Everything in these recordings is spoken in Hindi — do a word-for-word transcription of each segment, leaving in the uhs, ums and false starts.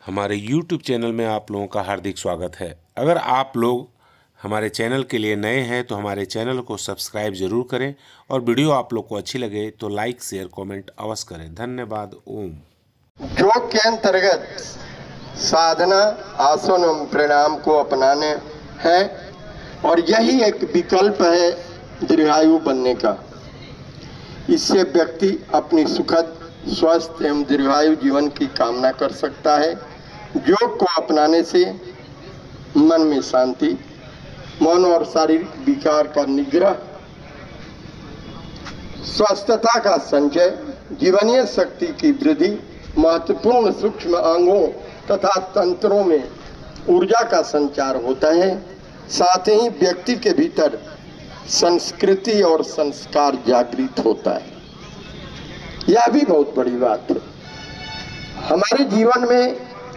हमारे यूट्यूब चैनल में आप लोगों का हार्दिक स्वागत है। अगर आप लोग हमारे चैनल के लिए नए हैं तो हमारे चैनल को सब्सक्राइब जरूर करें और वीडियो आप लोग को अच्छी लगे तो लाइक शेयर कमेंट अवश्य करें। धन्यवाद। ओम। योग के अंतर्गत साधना, आसन एवं प्रणाम को अपनाने हैं और यही एक विकल्प है दीर्घायु बनने का। इससे व्यक्ति अपनी सुखद, स्वस्थ एवं दीर्घायु जीवन की कामना कर सकता है। योग को अपनाने से मन में शांति, मन और शारीरिक विकार का निग्रह, स्वस्थता का संचय, जीवनीय शक्ति की वृद्धि, महत्वपूर्ण सूक्ष्म अंगों तथा तंत्रों में ऊर्जा का संचार होता है। साथ ही व्यक्ति के भीतर संस्कृति और संस्कार जागृत होता है। यह भी बहुत बड़ी बात है। हमारे जीवन में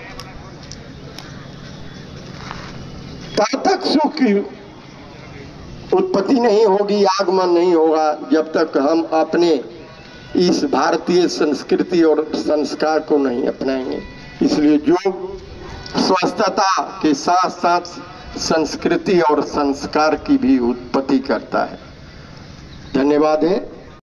तब तक सुख की उत्पत्ति नहीं होगी, आगमन नहीं होगा, जब तक हम अपने इस भारतीय संस्कृति और संस्कार को नहीं अपनाएंगे। इसलिए योग स्वस्थता के साथ साथ संस्कृति और संस्कार की भी उत्पत्ति करता है। धन्यवाद है।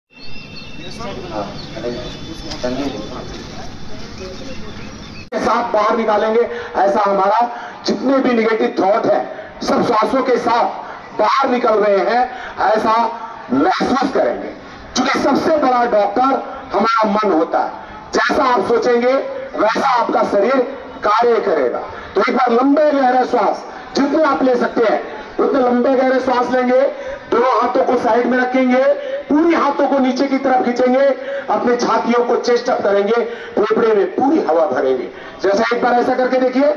के साथ बाहर निकालेंगे, ऐसा हमारा जितने भी निगेटिव थॉट है सब श्वासों के साथ बाहर निकल रहे हैं, ऐसा महसूस करेंगे। क्योंकि सबसे बड़ा डॉक्टर हमारा मन होता है। जैसा आप सोचेंगे वैसा आपका शरीर कार्य करेगा। तो एक बार लंबे गहरे श्वास जितने आप ले सकते हैं उतने लंबे गहरे श्वास लेंगे। दोनों हाथों को साइड में रखेंगे, पूरी हाथों को नीचे की तरफ खींचेंगे, अपने छातियों को चेस्ट अप करेंगे, फेफड़े में पूरी हवा भरेंगे। जैसा एक बार ऐसा करके देखिए।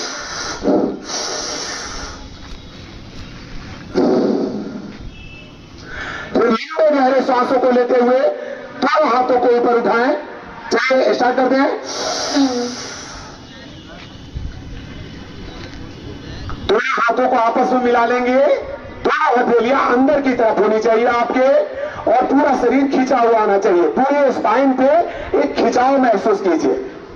फिर लंबे गहरे श्वासों को लेते हुए दोनों हाथों को ऊपर उठाएं। चलिए स्टार्ट करते हैं। दोनों हाथों को आपस में मिला लेंगे। दोनों हथेलियां अंदर की तरफ होनी चाहिए आपके और पूरा शरीर खिंचा हुआ आना चाहिए। पूरे स्पाइन पे एक खिंचाव महसूस कीजिए।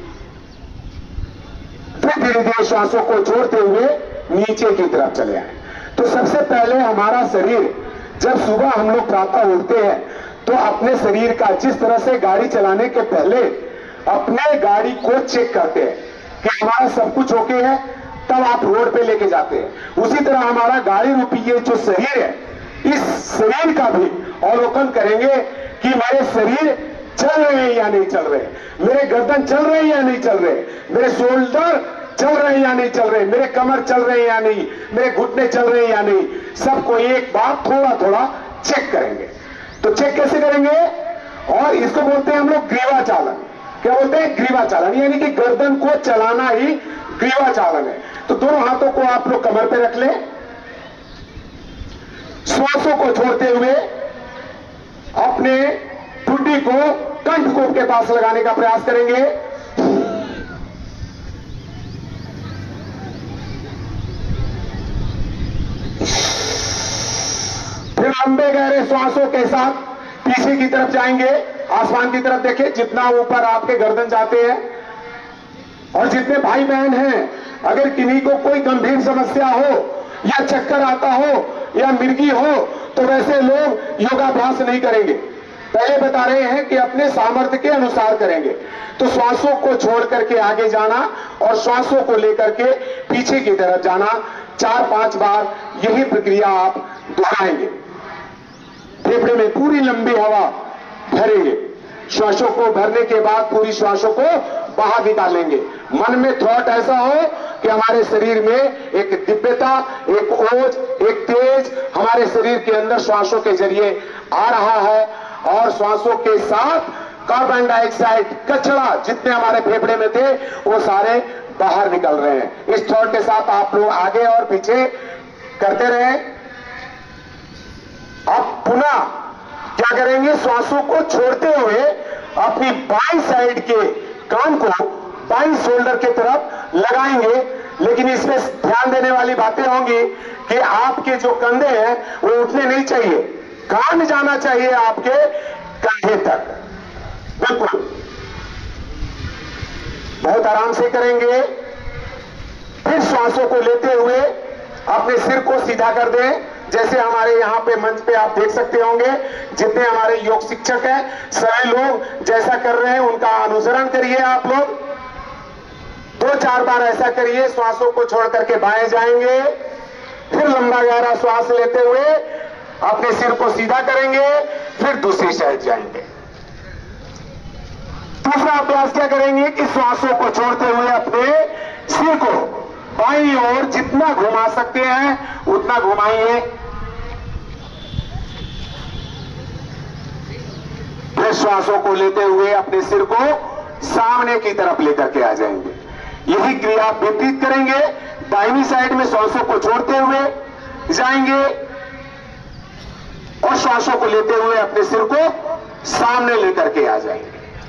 फिर धीरे धीरे श्वासों को छोड़ते हुए नीचे की तरफ चले आए। तो सबसे पहले हमारा शरीर, जब सुबह हम लोग प्रातः उठते हैं तो अपने शरीर का, जिस तरह से गाड़ी चलाने के पहले अपने गाड़ी को चेक करते हैं कि हमारा सब कुछ ओके है, तब आप रोड पे लेके जाते हैं। उसी तरह हमारा गाड़ी रूपी ये जो शरीर है, इस शरीर का भी अवलोकन करेंगे कि मेरे शरीर चल रहे हैं या नहीं चल रहे, मेरे गर्दन चल रहे हैं या नहीं चल रहे, मेरे शोल्डर चल रहे हैं या नहीं चल रहे, मेरे कमर चल रहे हैं या नहीं, मेरे घुटने चल रहे हैं या नहीं। सबको एक बार थोड़ा थोड़ा चेक करेंगे। तो चेक कैसे करेंगे? और इसको बोलते हैं हम लोग ग्रीवा चालन। क्या बोलते हैं? ग्रीवा चालन, यानी कि गर्दन को चलाना ही ग्रीवा चालन है। तो दोनों हाथों को आप लोग कमर पे रख लें। श्वासों को छोड़ते हुए अपने ठुड्डी को कंठकोप के पास लगाने का प्रयास करेंगे। फिर लंबे गहरे श्वासों के साथ पीछे की तरफ जाएंगे, आसमान की तरफ देखें, जितना ऊपर आपके गर्दन जाते हैं। और जितने भाई बहन हैं, अगर किन्हीं को कोई गंभीर समस्या हो या चक्कर आता हो या मिर्गी हो तो वैसे लोग योगाभ्यास नहीं करेंगे। पहले बता रहे हैं कि अपने सामर्थ्य के अनुसार करेंगे। तो श्वासों को छोड़ करके आगे जाना और श्वासों को लेकर के पीछे की तरफ जाना, चार पांच बार यही प्रक्रिया आप दोहराएंगे। फेफड़े में पूरी लंबी हवा भरेंगे। श्वासों को भरने के बाद पूरी श्वासों को बाहर निकालेंगे। मन में थॉट ऐसा हो कि हमारे शरीर में एक दिव्यता, एक ओज, एक तेज हमारे शरीर के अंदर श्वासों के जरिए आ रहा है और श्वासों के साथ कार्बन डाइऑक्साइड, कचरा जितने हमारे फेफड़े में थे वो सारे बाहर निकल रहे हैं। इस थॉट के साथ आप लोग आगे और पीछे करते रहें। अब पुनः क्या करेंगे? श्वासों को छोड़ते हुए अपनी बाईं साइड के कान को बाईं शोल्डर की तरफ लगाएंगे। लेकिन इसमें ध्यान देने वाली बातें होंगी कि आपके जो कंधे हैं वो उठने नहीं चाहिए, कान जाना चाहिए आपके कंधे तक। बिल्कुल बहुत आराम से करेंगे। फिर श्वासों को लेते हुए अपने सिर को सीधा कर दें। जैसे हमारे यहाँ पे मंच पे आप देख सकते होंगे, जितने हमारे योग शिक्षक हैं सभी लोग जैसा कर रहे हैं उनका अनुसरण करिए। आप लोग दो चार बार ऐसा करिए। श्वासों को छोड़ करके बाएं जाएंगे, फिर लंबा गहरा श्वास लेते हुए अपने सिर को सीधा करेंगे, फिर दूसरी साइड जाएंगे। दूसरा अभ्यास क्या करेंगे कि श्वासों को छोड़ते हुए अपने सिर को बाईं ओर जितना घुमा सकते हैं उतना घुमाइए। फिर श्वासों को लेते हुए अपने सिर को सामने की तरफ लेकर के आ जाएंगे। यही क्रिया विपरीत करेंगे। दाहिनी साइड में श्वासों को छोड़ते हुए जाएंगे और श्वासों को लेते हुए अपने सिर को सामने लेकर के आ जाएंगे।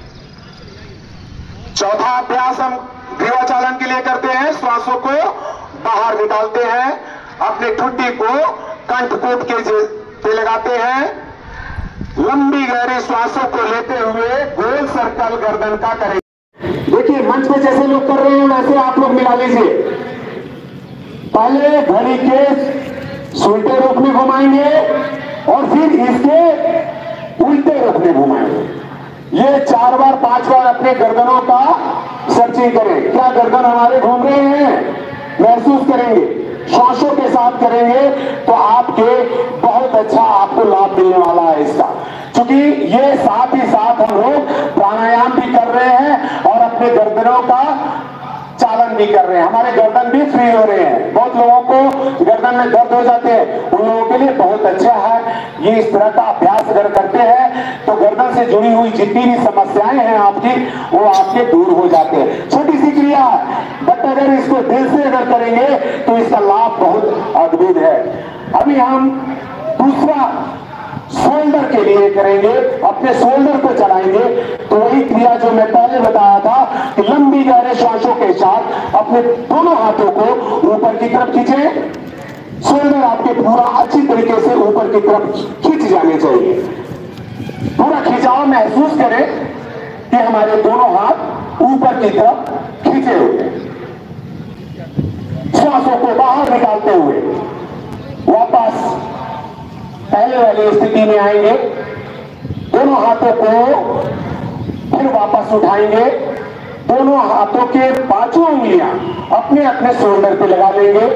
चौथा अभ्यास हम ग्रीवाचालन के लिए करते हैं। श्वासों को बाहर निकालते हैं, अपने ठुड्डी को कंठकूट के पे लगाते हैं, लंबी गहरी श्वासों को लेते हुए गोल सर्कल गर्दन का करें। देखिए मंच पे जैसे लोग कर रहे हैं वैसे आप लोग मिला लीजिए। पहले घड़ी के उल्टे रुख में घुमाएंगे और फिर इसके उल्टे रुख में घुमाएंगे। ये चार बार पांच बार अपने गर्दनों का सर्चिंग करें। क्या गर्दन हमारे घूम रहे हैं? महसूस करेंगे। श्वासों के साथ करेंगे तो आपके बहुत अच्छा आपको लाभ मिलने वाला है इसका, क्योंकि ये साथ ही साथ हम लोग प्राणायाम भी कर रहे हैं और अपने गर्दनों का चालन भी कर रहे हैं। हमारे गर्दन भी फ्री हो रहे हैं। बहुत लोगों को गर्दन में दर्द हो जाते हैं, उन लोगों के लिए बहुत अच्छा है ये। इस तरह का अभ्यास अगर करते हैं तो गर्दन से जुड़ी हुई जितनी भी समस्याएं हैं आपकी वो आपके दूर हो जाते हैं। छोटी सी क्रिया है, बट अगर इसको दिल से अगर करेंगे तो इसका लाभ बहुत अद्भुत है। अभी हम दूसरा शोल्डर के लिए करेंगे। अपने शोल्डर को चलाएंगे तो वही क्रिया जो मैं पहले बताया था कि लंबी गहरे श्वासों के साथ अपने दोनों हाथों को ऊपर की तरफ खींचें। शोल्डर आपके पूरा अच्छी तरीके से ऊपर की तरफ खींच जाने चाहिए। पूरा खिंचाव महसूस करें कि हमारे दोनों हाथ ऊपर की तरफ खींचे हुए। श्वासों को बाहर निकालते हुए वापस पहले वाली स्थिति में आएंगे। दोनों हाथों को फिर वापस उठाएंगे। दोनों हाथों के पांचों उंगलियां अपने अपने शोल्डर पे लगा लेंगे।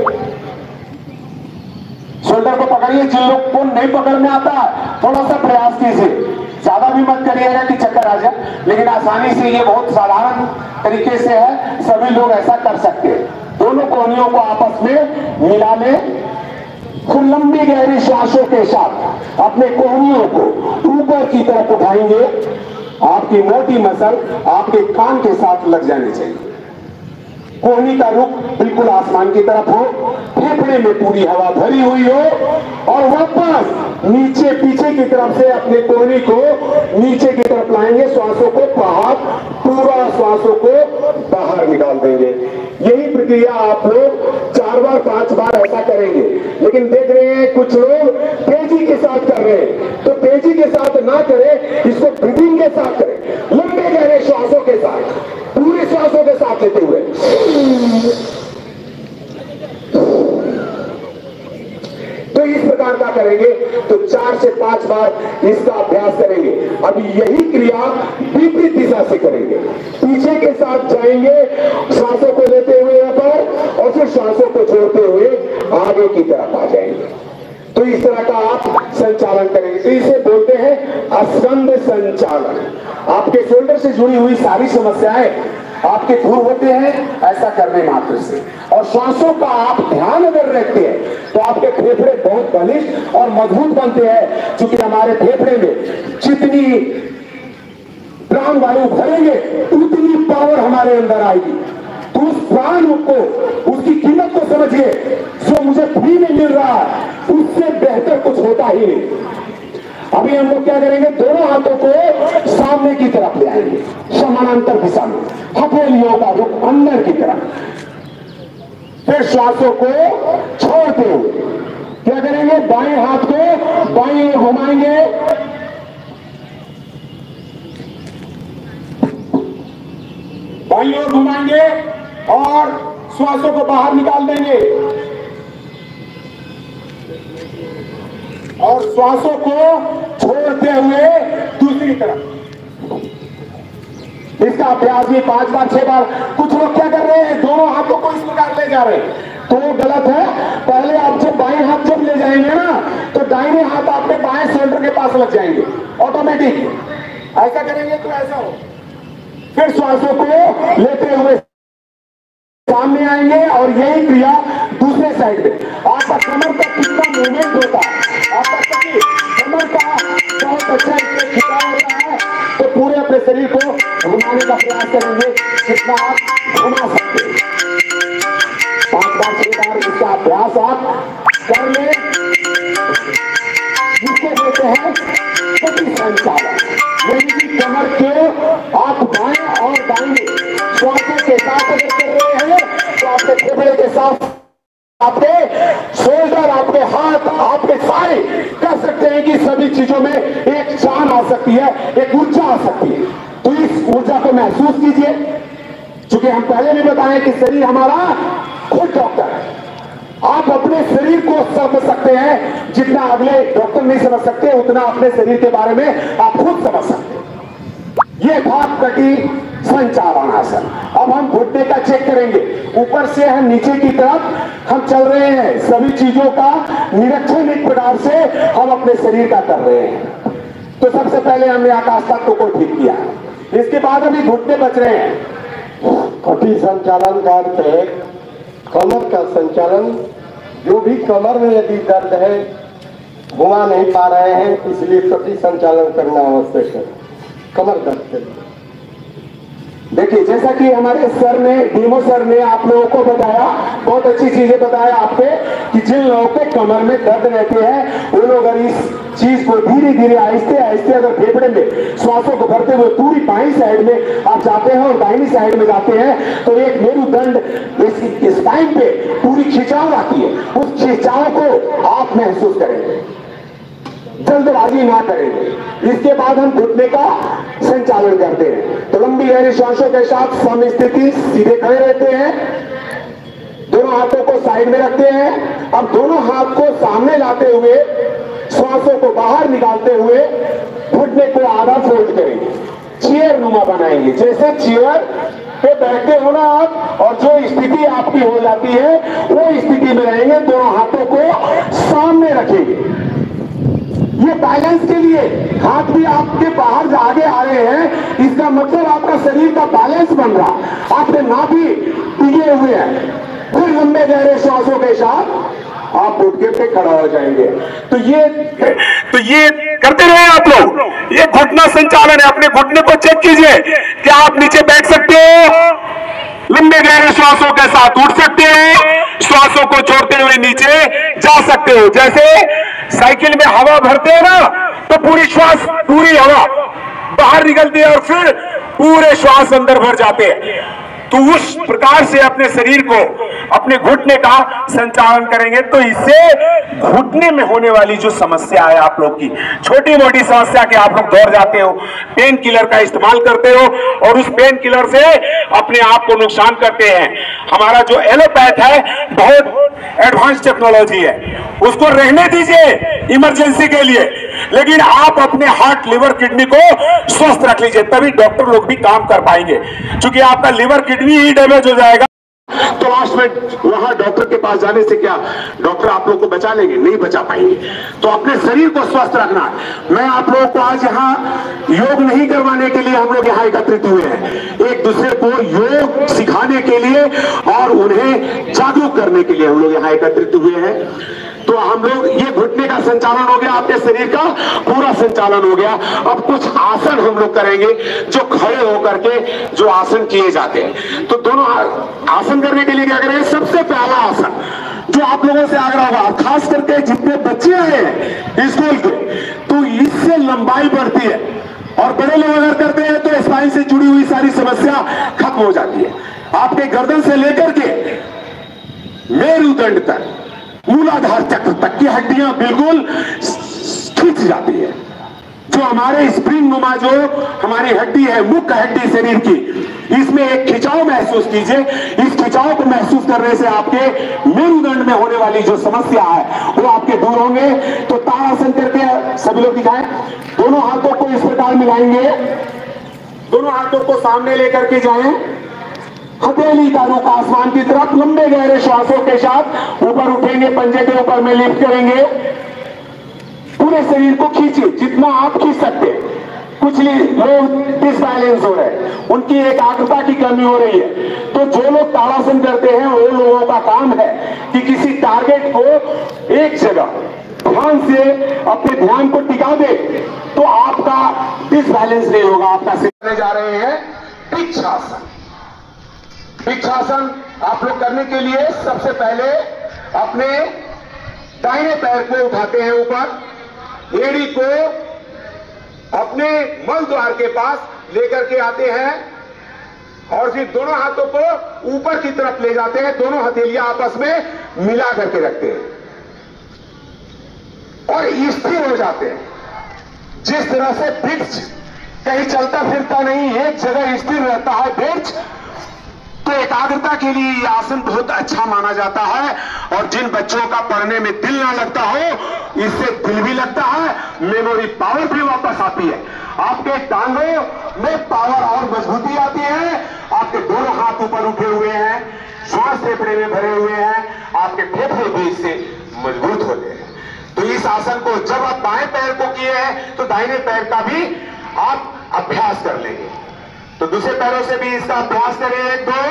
शोल्डर को पकड़िए। जिन लोग को नहीं पकड़ में आता थोड़ा सा प्रयास कीजिए, ज्यादा भी मत करिएगा कि चक्कर आ जाए, लेकिन आसानी से ये बहुत साधारण तरीके से है, सभी लोग ऐसा कर सकते हैं। दोनों कोहनियों को आपस में मिला लें। फिर लंबी गहरी श्वासों के साथ अपने कोहनियों को ऊपर की तरफ उठाएंगे। आपकी मोटी मसल आपके कान के साथ लग जानी चाहिए। कोहनी का रुख बिल्कुल आसमान की तरफ हो, फेफड़े में पूरी हवा भरी हुई हो और वापस नीचे पीछे की तरफ से अपने कोहनी को नीचे की तरफ लाएंगे। श्वासों को बाहर, पूरा श्वासों को बाहर निकाल देंगे। यही प्रक्रिया आप लोग चार बार पांच बार ऐसा करेंगे। लेकिन देख रहे हैं कुछ लोग तेजी के साथ कर रहे हैं, तो तेजी के साथ ना करें, इसको ब्रीदिंग के साथ करें। लंबे गहरे श्वासों के साथ, पूरे श्वासों के साथ लेते हुए तो इस प्रकार का करेंगे तो चार से पांच बार इसका अभ्यास करेंगे। अभी यही क्रिया विपरीत दिशा से करेंगे। पीछे के साथ जाएंगे, श्वासों को लेते हुए ऊपर और फिर श्वासों को छोड़ते हुए आगे की तरफ आ जाएंगे। तो इस तरह का आप संचालन करेंगे। तो इसे बोलते हैं स्कंद संचालन। आपके शोल्डर से जुड़ी हुई सारी समस्याएं आपके दूर होते हैं ऐसा करने मात्र से। और श्वासों का आप ध्यान अगर रखते हैं तो आपके फेफड़े बहुत बलिष्ठ और मजबूत बनते हैं, क्योंकि हमारे फेफड़े में जितनी प्राण वायु भरेंगे उतनी पावर हमारे अंदर आएगी। तो उस प्राण को, उसकी कीमत को समझिए। जो मुझे फ्री में मिल रहा है उससे बेहतर कुछ होता ही नहीं। अभी हम लोग क्या करेंगे, दोनों हाथों को सामने की तरफ ले आएंगे, समानांतर दिशा में, हथेलियों का रुख अंदर की तरफ। फिर श्वासों को छोड़ते हुए क्या करेंगे, बाएं हाथ को बाएं ओर घुमाएंगे, बाईं ओर घुमाएंगे और श्वासों को बाहर निकाल देंगे और श्वासों को छोड़ते हुए दूसरी तरफ। इसका अभ्यास भी पांच बार छह बार। कुछ लोग क्या कर रहे हैं, दोनों हाथों को इस प्रकार ले जा रहे हैं, तो वो गलत है। पहले आप जब बाएं हाथ जब ले जाएंगे ना, तो दाहिने हाथ आपके बाएं शोल्डर के पास लग जाएंगे ऑटोमेटिक। ऐसा करेंगे तो ऐसा हो। फिर श्वासों को लेते हुए सामने आएंगे और यही क्रिया दूसरे साइड में। आपका कमर का कितना मूवमेंट होता है, आपका कमर का बहुत अच्छा इसमें खिंचाव होता है। तो पूरे अपने शरीर को घुमाने का प्रयास करेंगे जितना आप घुमा सकते हैं। पांच बार छह बार इसका अभ्यास आप कर ले, जिसको कहते हैं गति संचालन। यानी कि कमर के आप बाएं और दाहिने श्वासों के साथ अगर कर रहे हैं तो आपके फेफड़े के साथ आपके शोल्डर, आपके हाथ, आपके सारे कह सकते हैं कि सभी चीजों में एक जान आ सकती है, एक ऊर्जा आ सकती है। तो इस ऊर्जा को महसूस कीजिए। क्योंकि हम पहले भी बताएं कि शरीर हमारा खुद डॉक्टर है। आप अपने शरीर को समझ सकते हैं जितना अगले डॉक्टर नहीं समझ सकते, उतना अपने शरीर के बारे में आप खुद समझ सकते हैं। ये भाग कटी संचालन आसन। अब हम घुटने का चेक करेंगे। ऊपर से हम नीचे की तरफ हम चल रहे हैं, सभी चीजों का निरीक्षण एक प्रकार से हम अपने शरीर का कर रहे हैं। तो सबसे पहले हमने आकाश तत्व को ठीक किया, इसके बाद अभी घुटने बच रहे हैं। कटी संचालन का अर्थ है कमर का संचालन। जो भी कमर में यदि दर्द है, घुमा नहीं पा रहे हैं, इसलिए कटी संचालन करना आवश्यक है कमर दर्द के लिए। देखिए, जैसा कि हमारे सर ने, डीमो सर ने आप लोगों को बताया, बहुत अच्छी चीजें बताया आपके, कि जिन लोगों के कमर में दर्द रहते हैं वो लोग अगर इस चीज को धीरे धीरे आहिस्ते आहिस्ते अगर फेफड़े में श्वासों को भरते हुए पूरी बाईं साइड में आप जाते हैं और दाहिनी साइड में जाते हैं, तो एक मेरुदंड स्पाइन पे पूरी खिंचाव आती है। उस खिंचाव को आप महसूस करेंगे, जल्दबाजी ना करेंगे। इसके बाद हम घुटने का संचालन करते हैं। तो लंबी गहरी श्वासों के साथ समस्थिति, सीधे खड़े रहते हैं, दोनों हाथों को साइड में रखते हैं। अब दोनों हाथ को सामने लाते हुए श्वासों को बाहर निकालते हुए घुटने को आधा फोल्ड करेंगे, चेयर नुमा बनाएंगे। जैसे चेयर पे बैठते हो ना आप, और जो स्थिति आपकी हो जाती है वो स्थिति में रहेंगे। दोनों हाथों को सामने रखेंगे। ये बैलेंस के लिए हाथ भी आपके बाहर आगे आ रहे हैं, इसका मतलब आपका शरीर का बैलेंस बन रहा। आपके नाभि टिके हुए हैं। फिर लंबे गहरे श्वासों के साथ आप उठ के पे खड़ा हो जाएंगे। तो ये तो ये करते रहे आप लोग। ये घुटना संचालन है। अपने घुटने को चेक कीजिए, क्या आप नीचे बैठ सकते हो? लंबे गहरे श्वासों के साथ उठ सकते हो, श्वासों को छोड़ते हुए नीचे जा सकते हो। जैसे साइकिल में हवा भरते हैं ना, तो पूरी श्वास, पूरी हवा बाहर निकलती है और फिर पूरे श्वास अंदर भर जाते हैं। तो उस प्रकार से अपने शरीर को, अपने घुटने का संचालन करेंगे तो इससे घुटने में होने वाली जो समस्या है आप लोग की, छोटी मोटी समस्या के आप लोग दौड़ जाते हो, पेन किलर का इस्तेमाल करते हो और उस पेन किलर से अपने आप को नुकसान करते हैं। हमारा जो एलोपैथ है बहुत एडवांस टेक्नोलॉजी है, उसको रहने दीजिए इमरजेंसी के लिए, लेकिन आप अपने हार्ट, लिवर, किडनी को स्वस्थ रख लीजिए, तभी डॉक्टर लोग भी काम कर पाएंगे। क्योंकि आपका लिवर, किडनी ही डैमेज हो जाएगा तो लास्ट में वहां डॉक्टर के पास जाने से क्या डॉक्टर आप लोग को बचा लेंगे? नहीं बचा पाएंगे। तो अपने शरीर को स्वस्थ रखना। मैं आप लोगों को आज यहाँ योग नहीं करवाने के लिए हम लोग यहाँ एकत्रित हुए हैं, एक दूसरे को योग सिखाने के लिए और उन्हें जागरूक करने के लिए हम लोग यहाँ एकत्रित हुए हैं। तो हम लोग, ये घुटने का संचालन हो गया, आपके शरीर का पूरा संचालन हो गया। अब कुछ आसन हम लोग करेंगे जो खड़े होकर के जो आसन किए जाते हैं। तो दोनों आसन करने के लिए क्या करेंगे? सबसे पहला आसन जो आप लोगों से आग्रह होगा, खास करके जितने बच्चे आए हैं स्कूल के, तो इससे लंबाई बढ़ती है और बड़े लोग अगर करते हैं तो स्पाइन से जुड़ी हुई सारी समस्या खत्म हो जाती है। आपके गर्दन से लेकर के मेरुदंड तक, मूलाधार चक्र तक की हड्डियां बिल्कुल खींच जाती है। जो जो हमारे स्प्रिंग नुमा जो हमारी हड्डी है, मुख्य हड्डी शरीर की, इसमें एक खिंचाव महसूस कीजिए। इस खिंचाव को महसूस करने से आपके मेरुदंड में होने वाली जो समस्या है वो आपके दूर होंगे। तो ताड़ासन करके सभी लोग दिखाएं। दोनों हाथों को इस प्रकार मिलाएंगे, दोनों हाथों को सामने लेकर के जाएं, हथेली का रुख आसमान की तरफ, लंबे गहरे श्वासों के साथ ऊपर उठेंगे, पंजे के ऊपर में लिफ्ट करेंगे, पूरे शरीर को खींचिए जितना आप खींच सकते हैं। कुछ लोग डिसबैलेंस हो रहे हैं, उनकी एकाग्रता की कमी हो रही है। तो जो लोग ताड़ासन करते हैं वो लोगों का काम है कि किसी टारगेट को एक जगह ध्यान से अपने ध्यान को टिका दे, तो आपका डिसबैलेंस नहीं होगा। आपका सीखने जा रहे हैं वृक्षासन। वृक्षासन आप लोग करने के लिए सबसे पहले अपने दाहिने पैर को उठाते हैं ऊपर, एड़ी को अपने मल द्वार के पास लेकर के आते हैं और फिर दोनों हाथों को ऊपर की तरफ ले जाते हैं, दोनों हथेलियां आपस में मिला करके रखते हैं और स्थिर हो जाते हैं। जिस तरह से वृक्ष कहीं चलता फिरता नहीं, एक जगह स्थिर रहता है वृक्ष, तो एकाग्रता के लिए यह आसन बहुत अच्छा माना जाता है। और जिन बच्चों का पढ़ने में दिल ना लगता हो, इससे दिल भी लगता है, मेमोरी पावर भी वापस आती है, आपके टांगों में पावर और मजबूती आती है, आपके दोनों हाथ ऊपर उठे हुए हैं, श्वास फेफड़े में भरे हुए हैं, आपके फेफड़े भी इससे मजबूत होते हैं। तो इस आसन को जब आप बाएं पैर को किए हैं तो दाहिने पैर का भी आप अभ्यास कर लेंगे। तो दूसरे पैरों से भी इसका अभ्यास करें। एक दो,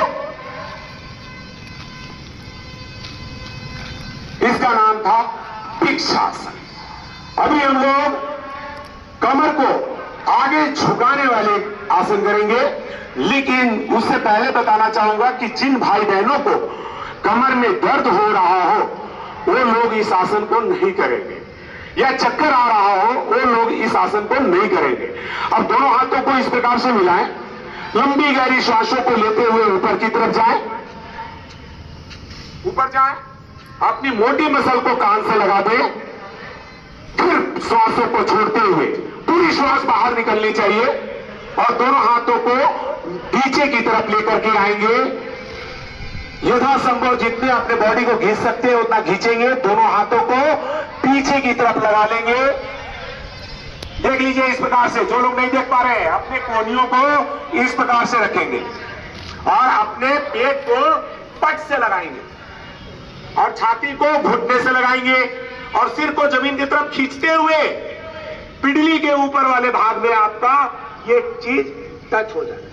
इसका नाम था वृक्षासन। अभी हम लोग कमर को आगे झुकाने वाले आसन करेंगे, लेकिन उससे पहले बताना चाहूंगा कि जिन भाई बहनों को कमर में दर्द हो रहा हो वो लोग इस आसन को नहीं करेंगे, या चक्कर आ रहा हो वो लोग इस आसन को नहीं करेंगे। अब दोनों हाथों को इस प्रकार से मिलाएं, लंबी गहरी श्वासों को लेते हुए ऊपर की तरफ जाएं, ऊपर जाएं, अपनी मोटी मसल को कान से लगा दें, फिर श्वासों को छोड़ते हुए पूरी श्वास बाहर निकलनी चाहिए और दोनों हाथों को पीछे की तरफ लेकर के आएंगे। यथासंभव जितने अपने बॉडी को खींच सकते हैं उतना खींचेंगे, दोनों हाथों को पीछे की तरफ लगा लेंगे। देख लीजिए इस प्रकार से, जो लोग नहीं देख पा रहे हैं अपने कोहनियों को इस प्रकार से रखेंगे और अपने पेट को पट से लगाएंगे और छाती को घुटने से लगाएंगे और सिर को जमीन की तरफ खींचते हुए पिडली के ऊपर वाले भाग में आपका ये चीज टच हो जाए।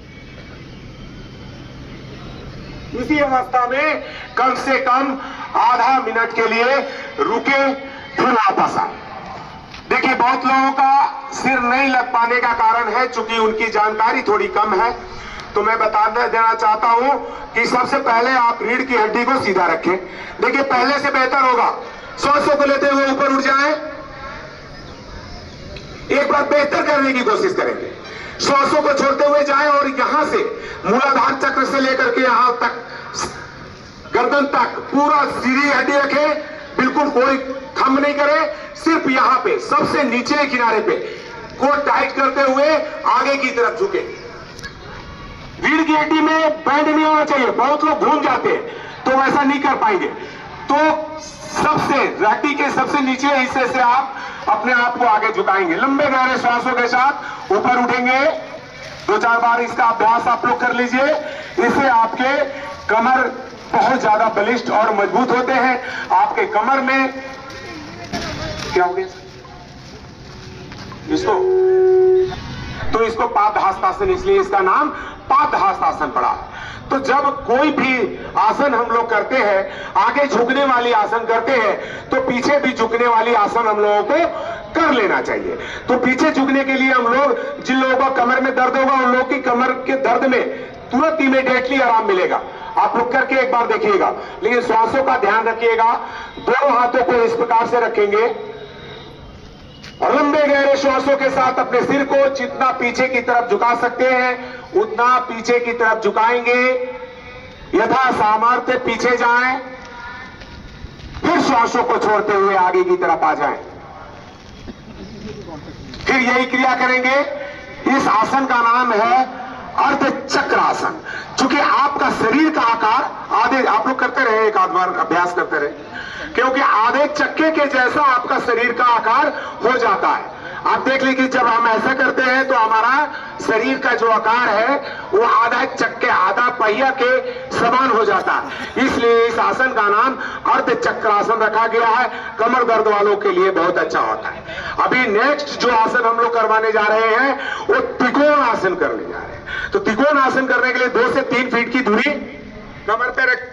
इसी अवस्था में कम से कम आधा मिनट के लिए रुके, फिर वापस आए। देखिए बहुत लोगों का सिर नहीं लग पाने का कारण है चूंकि उनकी जानकारी थोड़ी कम है, तो मैं बता देना चाहता हूं कि सबसे पहले आप रीढ़ की हड्डी को सीधा रखें। देखिए पहले से बेहतर होगा, श्वासों को लेते हुए ऊपर उठ जाएं, एक बार बेहतर करने की कोशिश करेंगे, श्वासों को छोड़ते हुए जाएं और यहां से मूलाधार चक्र से लेकर के यहां तक गर्दन तक पूरा सीधी हड्डी रखें, बिल्कुल कोई थंब नहीं करें, सिर्फ यहां पे सबसे नीचे किनारे पे को टाइट करते हुए आगे की तरफ झुके। रीढ़ की हड्डी में बैंड नहीं होना चाहिए, बहुत लोग घूम जाते हैं तो वैसा नहीं कर पाएंगे। तो सबसे हड्डी के सबसे निचले हिस्से से आप अपने आप को आगे झुकाएंगे, लंबे गहरे श्वासों के साथ ऊपर उठेंगे। दो चार बार इसका अभ्यास आप लोग कर लीजिए, इससे आपके कमर बहुत ज्यादा बलिष्ठ और मजबूत होते हैं। आपके कमर में क्या हो गया इसको, तो इसको पादहस्तासन, इसलिए इसका नाम पादहस्तासन पड़ा। तो जब कोई भी आसन हम लोग करते हैं, आगे झुकने वाली आसन करते हैं, तो पीछे भी झुकने वाली आसन हम लोगों को कर लेना चाहिए। तो पीछे झुकने के लिए हम लोग, जिन लोगों को कमर में दर्द होगा उन लोगों की कमर के दर्द में तुरंत इमीडिएटली आराम मिलेगा। आप लोग करके एक बार देखिएगा, लेकिन श्वासों का ध्यान रखिएगा। दोनों हाथों को इस प्रकार से रखेंगे और लंबे गहरे श्वासों के साथ अपने सिर को जितना पीछे की तरफ झुका सकते हैं उतना पीछे की तरफ झुकाएंगे, यथा सामर्थ्य पीछे जाएं, फिर श्वासों को छोड़ते हुए आगे की तरफ आ जाएं। फिर यही क्रिया करेंगे। इस आसन का नाम है अर्ध चक्र आसन। चूंकि आपका शरीर का आकार आधे, आप लोग करते रहे, एक आध बार अभ्यास करते रहे, क्योंकि आधे चक्के के जैसा आपका शरीर का आकार हो जाता है। आप देख लीजिए जब हम ऐसा करते हैं तो हमारा शरीर का जो आकार है वो आधा चक्के, आधा पहिया के समान हो जाता है। इसलिए इस आसन का नाम अर्ध चक्रासन रखा गया है। कमर दर्द वालों के लिए बहुत अच्छा होता है। अभी नेक्स्ट जो आसन हम लोग करवाने जा रहे हैं वो त्रिकोण आसन करने जा रहे हैं। तो त्रिकोण आसन करने के लिए दो से तीन फीट की दूरी कमर पे रख,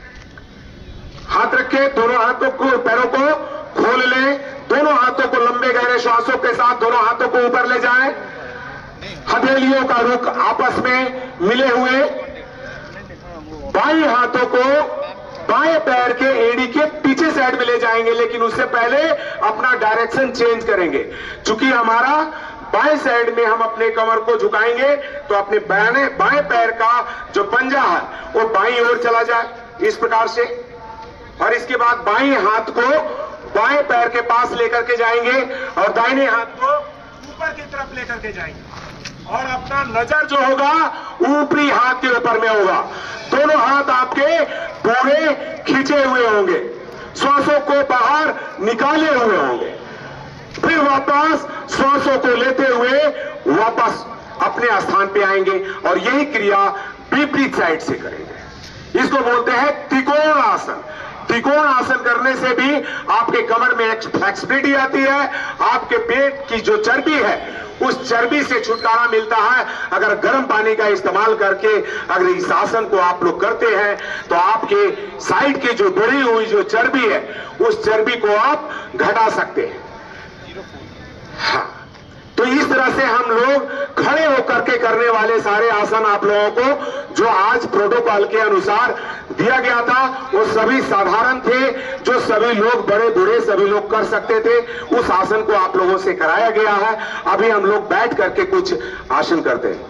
हाथ रखे, दोनों हाथों को, पैरों को खोल लें, दोनों हाथों को लंबे गहरे श्वासों के साथ दोनों हाथों को ऊपर ले जाएं, हथेलियों का रुख आपस में मिले हुए, बाएं हाथों को बाएं पैर के एड़ी के पीछे साइड में ले जाएंगे, लेकिन उससे पहले अपना डायरेक्शन चेंज करेंगे। चूंकि हमारा बाएं साइड में हम अपने कमर को झुकाएंगे तो अपने बाएं बाएं पैर का जो पंजा है वो बाईं ओर चला जाए इस प्रकार से, और इसके बाद बाएं हाथ को बाएं पैर के पास लेकर के जाएंगे और दाहिने हाथ को ऊपर की तरफ लेकर के जाएंगे, और अपना नजर जो होगा ऊपरी हाथ के ऊपर में होगा। दोनों हाथ आपके पूरे खींचे हुए होंगे, श्वासों को बाहर निकाले हुए होंगे, फिर वापस श्वासों को लेते हुए वापस अपने स्थान पे आएंगे, और यही क्रिया विपरीत साइड से करेंगे। इसको बोलते हैं त्रिकोण आसन। त्रिकोण आसन करने से भी आपके कमर में एक फ्लेक्सिबिलिटी आती है, आपके पेट की जो चर्बी है उस चर्बी से छुटकारा मिलता है। अगर गर्म पानी का इस्तेमाल करके अगर इस आसन को आप लोग करते हैं तो आपके साइड की जो बढ़ी हुई जो चर्बी है उस चर्बी को आप घटा सकते हैं। हाँ, तो इस तरह से हम लोग खड़े होकर के करने वाले सारे आसन आप लोगों को जो आज प्रोटोकॉल के अनुसार दिया गया था वो सभी साधारण थे, जो सभी लोग बड़े बूढ़े सभी लोग कर सकते थे। उस आसन को आप लोगों से कराया गया है। अभी हम लोग बैठ करके कुछ आसन करते हैं।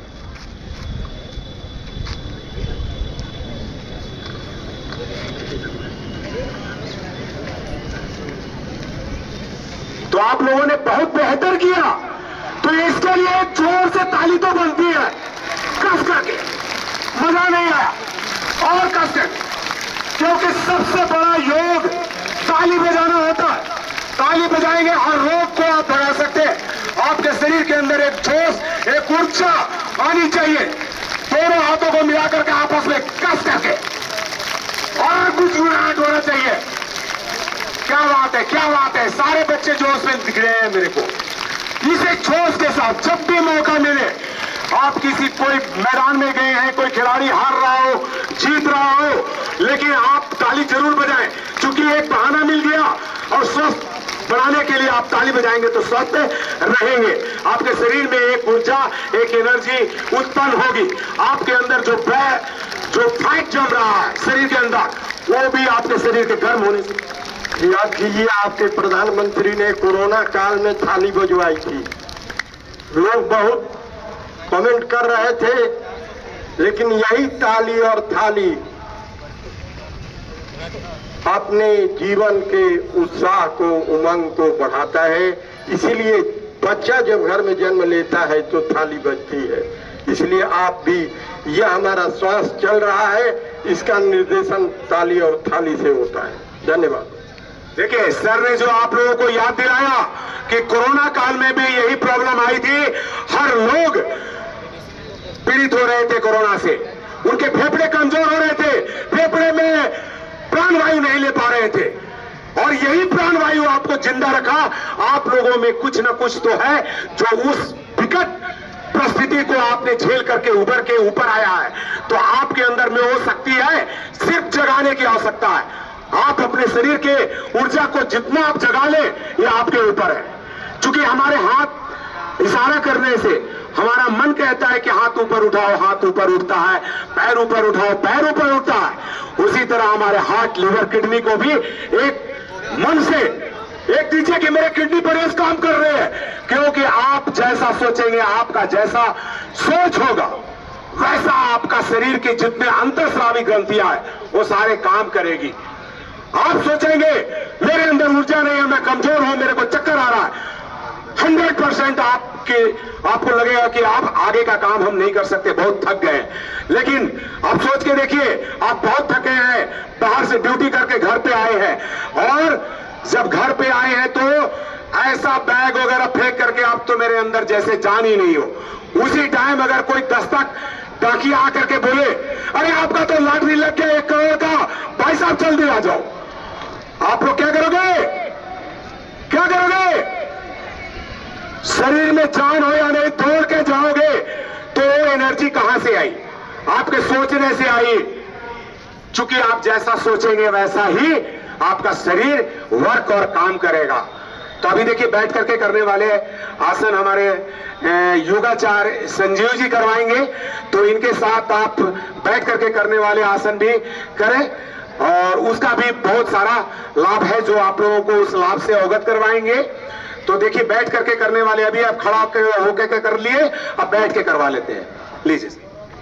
तो आप लोगों ने बहुत बेहतर किया, तो इसके लिए जोर से ताली तो बनती है, कस करके। मजा नहीं आया और कस करके, क्योंकि सबसे बड़ा योग ताली बजाना होता है। ताली बजाएंगे हर रोग को आप भगा सकते हैं। आपके शरीर के अंदर एक जोश, एक ऊर्जा आनी चाहिए। दोनों हाथों को मिलाकर के आपस में कस करके और कुछ गुनाहट होना चाहिए। क्या बात है, क्या बात है, सारे बच्चे जोश में दिख रहे हैं मेरे को। इसे जोश के साथ जब भी मौका मिले, आप किसी कोई मैदान में गए हैं, कोई खिलाड़ी हार रहा हो, जीत रहा हो, लेकिन आप ताली जरूर बजाएं, क्योंकि एक बहाना मिल गया। और स्वस्थ बढ़ाने के लिए आप ताली बजाएंगे तो स्वस्थ रहेंगे। आपके शरीर में एक ऊर्जा, एक एनर्जी उत्पन्न होगी। आपके अंदर जो जो फैट जम रहा है शरीर के अंदर, वो भी आपके शरीर के गर्म होने से। याद कीजिए आपके प्रधानमंत्री ने कोरोना काल में थाली बजवाई थी। लोग बहुत कमेंट कर रहे थे, लेकिन यही ताली और थाली अपने जीवन के उत्साह को, उमंग को बढ़ाता है। इसीलिए बच्चा जब घर में जन्म लेता है तो थाली बजती है। इसलिए आप भी, यह हमारा श्वास चल रहा है, इसका निर्देशन ताली और थाली से होता है। धन्यवाद। देखिए, सर ने जो आप लोगों को याद दिलाया कि कोरोना काल में भी यही प्रॉब्लम आई थी। हर लोग पीड़ित हो रहे थे कोरोना से, उनके फेफड़े कमजोर हो रहे थे, फेफड़े में प्राणवायु नहीं ले पा रहे थे, और यही प्राणवायु आपको जिंदा रखा। आप लोगों में कुछ न कुछ तो है जो उस विकट परिस्थिति को आपने झेल करके उभर के ऊपर आया है। तो आपके अंदर में वो शक्ति है, सिर्फ जगाने की आवश्यकता है। आप अपने शरीर के ऊर्जा को जितना आप जगा लें, ये आपके ऊपर है। क्योंकि हमारे हाथ इशारा करने से हमारा मन कहता है कि हाथ ऊपर उठाओ, हाथ ऊपर उठता है, पैर ऊपर उठाओ, पैर ऊपर उठता है। उसी तरह हमारे हार्ट, लिवर, किडनी को भी एक मन से एक दीजिए कि मेरे किडनी पर इस काम कर रहे हैं, क्योंकि आप जैसा सोचेंगे, आपका जैसा सोच होगा, वैसा आपका शरीर के जितने अंतर्स्रावी ग्रंथियां हैं वो सारे काम करेगी। आप सोचेंगे मेरे अंदर ऊर्जा नहीं है, मैं कमजोर हूं, मेरे को चक्कर आ रहा है, हंड्रेड परसेंट आपके आपको लगेगा कि आप आगे का काम हम नहीं कर सकते, बहुत थक गए। लेकिन आप सोच के देखिए, आप बहुत थके हैं, बाहर से ड्यूटी करके घर पे आए हैं, और जब घर पे आए हैं तो ऐसा बैग वगैरह फेंक करके आप तो मेरे अंदर जैसे जान ही नहीं हो। उसी टाइम अगर कोई दस्तक डाकिया आकर के बोले, अरे आपका तो लॉटरी लग गया एक करोड़ का, भाई साहब जल्दी आ जाओ, आप लोग क्या करोगे? क्या करोगे? शरीर में जान हो या नहीं, दौड़ के जाओगे। तो एनर्जी कहां से आई? आपके सोचने से आई। चूंकि आप जैसा सोचेंगे वैसा ही आपका शरीर वर्क और काम करेगा। तो अभी देखिए, बैठ करके करने वाले आसन हमारे योगाचार्य संजीव जी करवाएंगे, तो इनके साथ आप बैठ करके करने वाले आसन भी करें, और उसका भी बहुत सारा लाभ है जो आप लोगों को उस लाभ से अवगत करवाएंगे। तो देखिए, बैठ करके करने वाले अभी आप खड़ा होकर कर लिए, अब बैठ के करवा लेते हैं। लीजिए।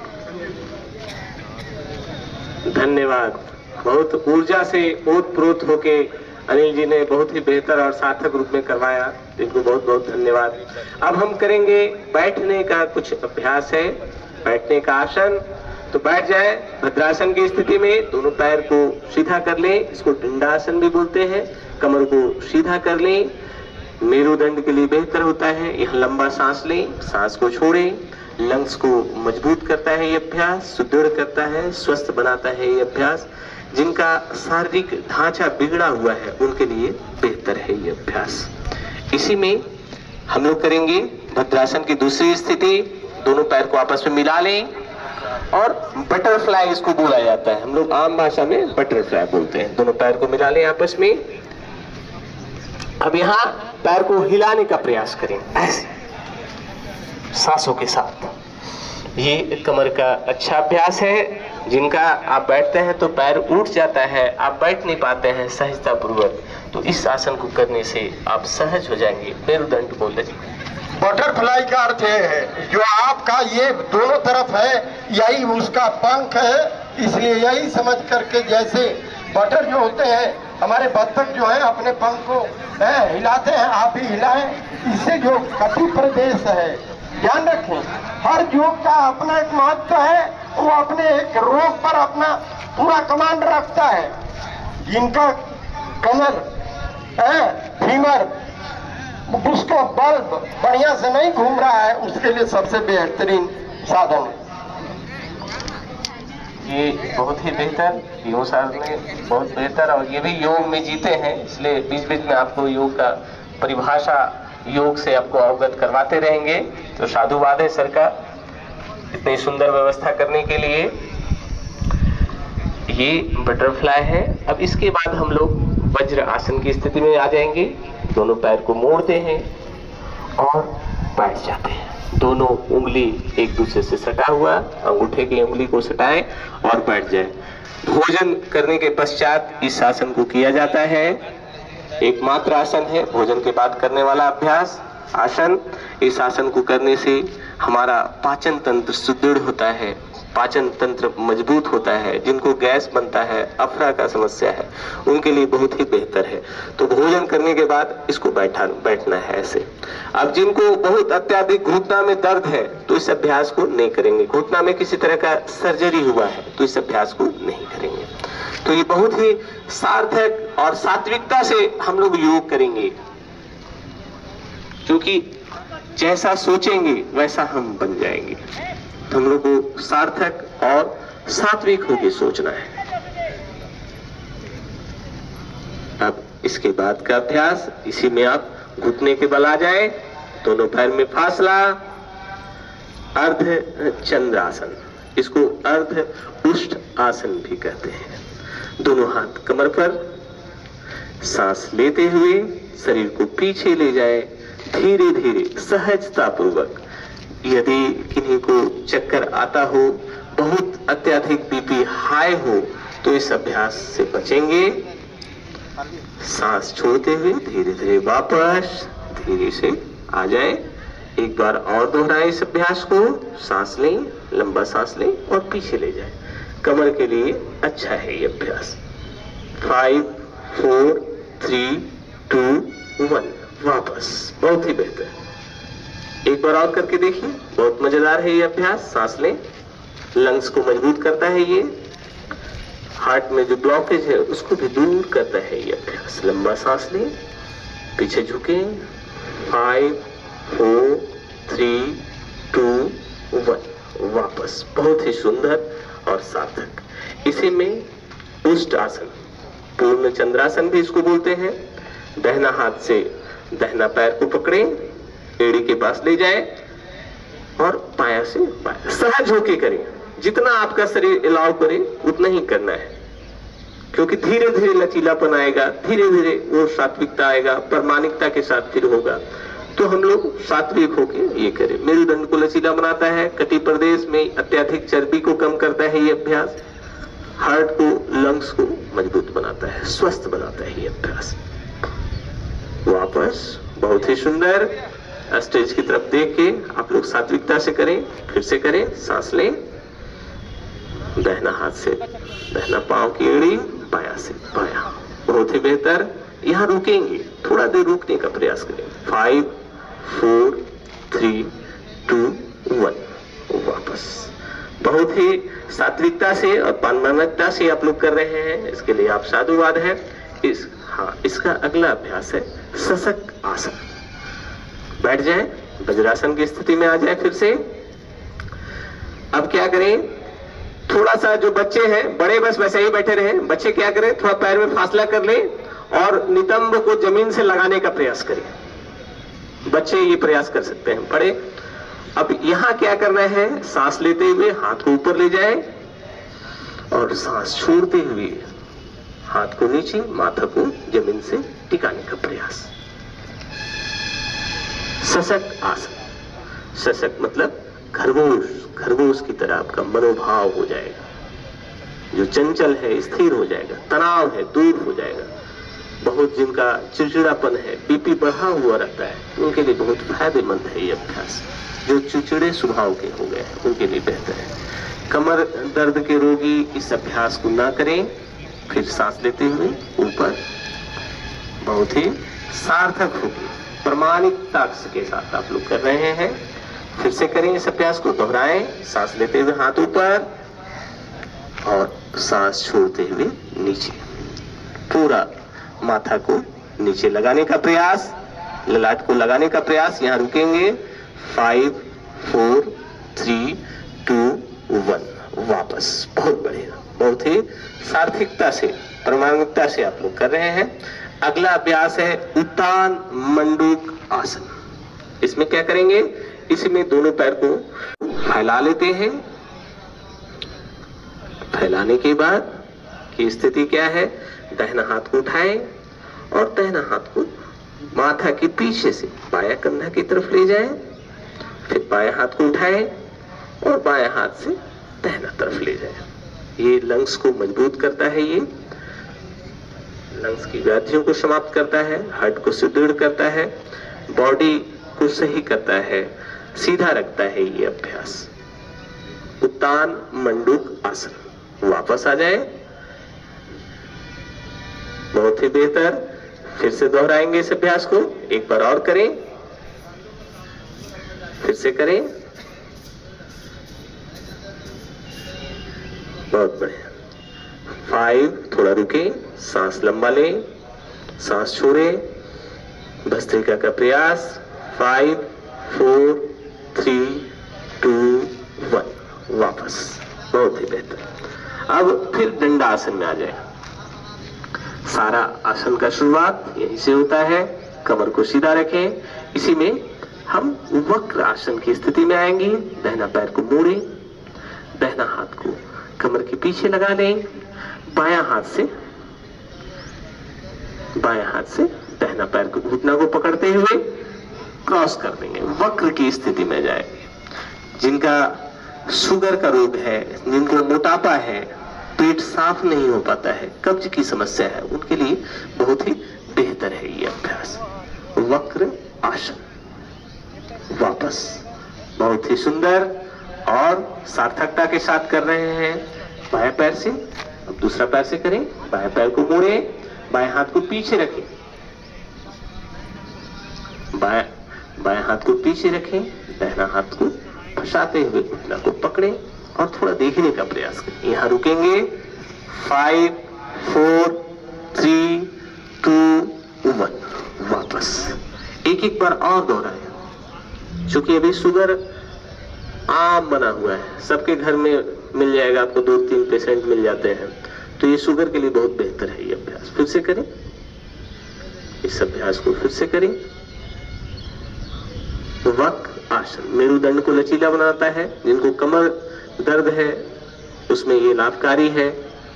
धन्यवाद। बहुत ऊर्जा से ओतप्रोत होके अनिल जी ने बहुत ही बेहतर और सार्थक रूप में करवाया, इनको बहुत बहुत धन्यवाद। अब हम करेंगे बैठने का कुछ अभ्यास है, बैठने का आसन। तो बैठ जाए भद्रासन की स्थिति में, दोनों पैर को सीधा कर लें, इसको दंडासन भी बोलते हैं। कमर को सीधा कर लें, मेरुदंड के लिए बेहतर होता है। यहाँ लंबा सांस लें, सांस को छोड़ें। लंग्स को मजबूत करता है ये अभ्यास, सुदृढ़ करता है, स्वस्थ बनाता है ये अभ्यास। जिनका शारीरिक ढांचा बिगड़ा हुआ है उनके लिए बेहतर है ये अभ्यास। इसी में हम लोग करेंगे भद्रासन की दूसरी स्थिति। दोनों पैर को आपस में मिला लें, और बटरफ्लाई इसको बोला जाता है, हम लोग आम भाषा में बटरफ्लाई बोलते हैं। दोनों पैर को मिला लें आपस में। अब यहाँ पैर को हिलाने का प्रयास करें, ऐसे सांसों के साथ। ये कमर का अच्छा अभ्यास है। जिनका आप बैठते हैं तो पैर उठ जाता है, आप बैठ नहीं पाते हैं सहजता पूर्वक, तो इस आसन को करने से आप सहज हो जाएंगे। मेरुदंड बोलते हैं। बटरफ्लाई का अर्थ ये है, जो आपका ये दोनों तरफ है यही उसका पंख है। इसलिए यही समझ करके, जैसे बटर जो होते हैं, हमारे बत्तख जो है अपने पंख को है, हिलाते हैं, आप भी हिलाएं। इससे जो कटी प्रदेश है, ध्यान रखें, हर योग का अपना एक महत्व है। वो अपने एक रोग पर अपना पूरा कमांड रखता है। जिनका कमर है, फीमर, उसको बल्ब बढ़िया से नहीं घूम रहा है, उसके लिए सबसे बेहतरीन साधन है ये। बहुत ही बेहतर योग साधन, बहुत बेहतर, और ये भी योग में जीते हैं, इसलिए बीच बीच में आपको योग का परिभाषा योग से आपको अवगत करवाते रहेंगे। तो साधुवाद है सर का, इतनी सुंदर व्यवस्था करने के लिए। ये बटरफ्लाई है। अब इसके बाद हम लोग वज्र आसन की स्थिति में आ जाएंगे। दोनों पैर को मोड़ते हैं और बैठ जाते हैं। दोनों उंगली एक दूसरे से सटा हुआ, अंगूठे की उंगली को सटाएं और बैठ जाए। भोजन करने के पश्चात इस आसन को किया जाता है। एक मात्र आसन है, भोजन के बाद करने वाला अभ्यास आसन। इस आसन को करने से हमारा पाचन तंत्र सुदृढ़ होता है, पाचन तंत्र मजबूत होता है। जिनको गैस बनता है, अफरा का समस्या है, उनके लिए बहुत ही बेहतर है। तो भोजन करने के बाद इसको बैठा बैठना है ऐसे। अब जिनको बहुत अत्यधिक घुटना में दर्द है तो इस अभ्यास को नहीं करेंगे। घुटना में किसी तरह का सर्जरी हुआ है तो इस अभ्यास को नहीं करेंगे। तो ये बहुत ही सार्थक और सात्विकता से हम लोग योग करेंगे, क्योंकि जैसा सोचेंगे वैसा हम बन जाएंगे। तो हम लोग को सार्थक और सात्विक होकर सोचना है। अब इसके बाद का अभ्यास, इसी में आप घुटने के बल आ जाए, दोनों पैर में फासला, अर्ध चंद्रासन, इसको अर्ध उष्ट आसन भी कहते हैं। दोनों हाथ कमर पर, सांस लेते हुए शरीर को पीछे ले जाए, धीरे धीरे सहजता पूर्वक। यदि किन्हीं को चक्कर आता हो, बहुत अत्यधिक बीपी हाई हो, तो इस अभ्यास से बचेंगे। सांस छोड़ते हुए धीरे धीरे वापस धीरे से आ जाए। एक बार और दोहराएं इस अभ्यास को। सांस लें, लंबा सांस लें और पीछे ले जाए। कमर के लिए अच्छा है ये अभ्यास। Five, four, three, two, one. वापस। बहुत ही बेहतर। एक बार और करके देखिए, बहुत मजेदार है ये अभ्यास। सांस लें, लंग्स को मजबूत करता है ये, हार्ट में जो ब्लॉकेज है उसको भी दूर करता है ये अभ्यास। लंबा सांस लें, पीछे झुके, five four three two one, वापस। बहुत ही सुंदर और सार्थक। इसी में उष्ट आसन, पूर्ण चंद्रासन भी इसको बोलते हैं। दाहिना हाथ से दाहिना पैर को पकड़े, एड़ी के पास ले जाए और पाया से पाया सहज होके करें। जितना आपका शरीर अलाउ करे उतना ही करना है, क्योंकि धीरे धीरे लचीलापन आएगा, धीरे धीरे वो सात्विकता आएगा, प्रामाणिकता के साथ फिर होगा। तो हम लोग सात्विक होके ये करें। मेरुदंड को लचीला बनाता है, कटी प्रदेश में अत्यधिक चर्बी को कम करता है ये अभ्यास, हार्ट को, लंग्स को मजबूत बनाता है, स्वस्थ बनाता है ये अभ्यास। वापस। बहुत ही सुंदर। स्टेज की तरफ देख के आप लोग सात्विकता से करें। फिर से करें, सांस लें, दाहिना हाथ से दाहिना पांव की एड़ी, बायां से बायां। बहुत ही बेहतर। यहाँ रुकेंगे, थोड़ा देर रुकने का प्रयास करें। Five four three two one, वापस। बहुत ही सात्विकता से और पारमाणिकता से आप लोग कर रहे हैं, इसके लिए आप साधुवाद हैं। इस हाँ इसका अगला अभ्यास है सशक आसन। बैठ जाएं, वज्रासन की स्थिति में आ जाए फिर से। अब क्या करें, थोड़ा सा जो बच्चे हैं, बड़े बस वैसे ही बैठे रहे, बच्चे क्या करें, थोड़ा पैर में फासला कर लें और नितंब को जमीन से लगाने का प्रयास करें। बच्चे ये प्रयास कर सकते हैं, बड़े। अब यहां क्या करना है, सांस लेते हुए हाथ को ऊपर ले जाए और सांस छोड़ते हुए हाथ को नीचे, माथा को जमीन से टिकाने का प्रयास। सशक आसन। सशक मतलब खरगोश, खरगोश की तरह आपका मनोभाव हो जाएगा। जो चंचल है स्थिर हो जाएगा, तनाव है दूर हो जाएगा। बहुत जिनका चिड़चिड़ापन है, बीपी बढ़ा हुआ रहता है, उनके लिए बहुत फायदेमंद है ये अभ्यास। जो चिड़चिड़े स्वभाव के हो गए हैं उनके लिए बेहतर है। कमर दर्द के रोगी इस अभ्यास को ना करें। फिर सांस लेते हुए ऊपर, बहुत ही सार्थक होगी, प्रामाणिकता के साथ आप लोग कर रहे हैं। फिर से करें इस अभ्यास को, दोहराएं। सांस लेते हुए हाथ ऊपर और सांस छोड़ते हुए नीचे, पूरा माथा को नीचे लगाने का प्रयास, ललाट को लगाने का प्रयास। यहाँ रुकेंगे। Five four three two one, वापस। बहुत बढ़िया, बहुत ही सार्थकता से, प्रामाणिकता से आप लोग कर रहे हैं। अगला अभ्यास है उत्तान मंडूक आसन। इसमें क्या करेंगे, इसमें दोनों पैर को फैला लेते हैं। फैलाने के बाद की स्थिति क्या है, दाहिना हाथ को उठाएं और दाहिना हाथ को माथा के पीछे से बायां कंधा की तरफ ले जाएं। फिर बायां हाथ को उठाएं और बायां हाथ से दाहिना तरफ ले जाएं। ये लंग्स को मजबूत करता है, ये लंग्स की व्याधियों को समाप्त करता है, हार्ट को सुदृढ़ करता है, बॉडी को सही करता है, सीधा रखता है ये अभ्यास। उत्तान मंडूक आसन। वापस आ जाए। बहुत ही बेहतर। फिर से दोहराएंगे इस अभ्यास को, एक बार और करें। फिर से करें। बहुत बढ़िया। फाइव, थोड़ा रुके, सांस लंबा लें, सांस छोड़े, भस्त्रिका का प्रयास। Five four three two one, वापस। बहुत ही बेहतर। अब फिर दंडासन में आ जाए। सारा आसन का शुरुआत यहीं से होता है। कमर को सीधा रखें। इसी में हम वक्र आसन की स्थिति में आएंगे। दाहिना पैर को मोड़े, दाहिना हाथ को कमर के पीछे लगा लें, बायां हाथ से बायां हाथ से दाहिना पैर को घुटना को पकड़ते हुए क्रॉस कर देंगे, वक्र की स्थिति में जाएंगे। जिनका शुगर का रोग है, जिनको मोटापा है, पेट साफ नहीं हो पाता है, कब्ज की समस्या है, उनके लिए बहुत ही बेहतर है ये अभ्यास, वक्र आसन। वापस। बहुत ही सुंदर और सार्थकता के साथ कर रहे हैं। बाएं पैर से, अब दूसरा पैर से करें। बाएं पैर को मोड़े, बाएं हाथ को पीछे रखें, बाएं बाएं हाथ को पीछे रखें, दाहिना हाथ को फंसाते हुए घुटना को पकड़ें और थोड़ा देखने का प्रयास करें। यहाँ रुकेंगे। Five four three two one, वापस एक एक बार और दोहराएं। चूंकि अभी शुगर आम बना हुआ है, सबके घर में मिल जाएगा, आपको दो तीन पेशेंट मिल जाते हैं, तो ये शुगर के लिए बहुत बेहतर है। ये अभ्यास फिर से करें, इस अभ्यास को फिर से करें। वक्र आसन मेरुदंड को लचीला बनाता है, जिनको कमर दर्द है उसमें ये लाभकारी है।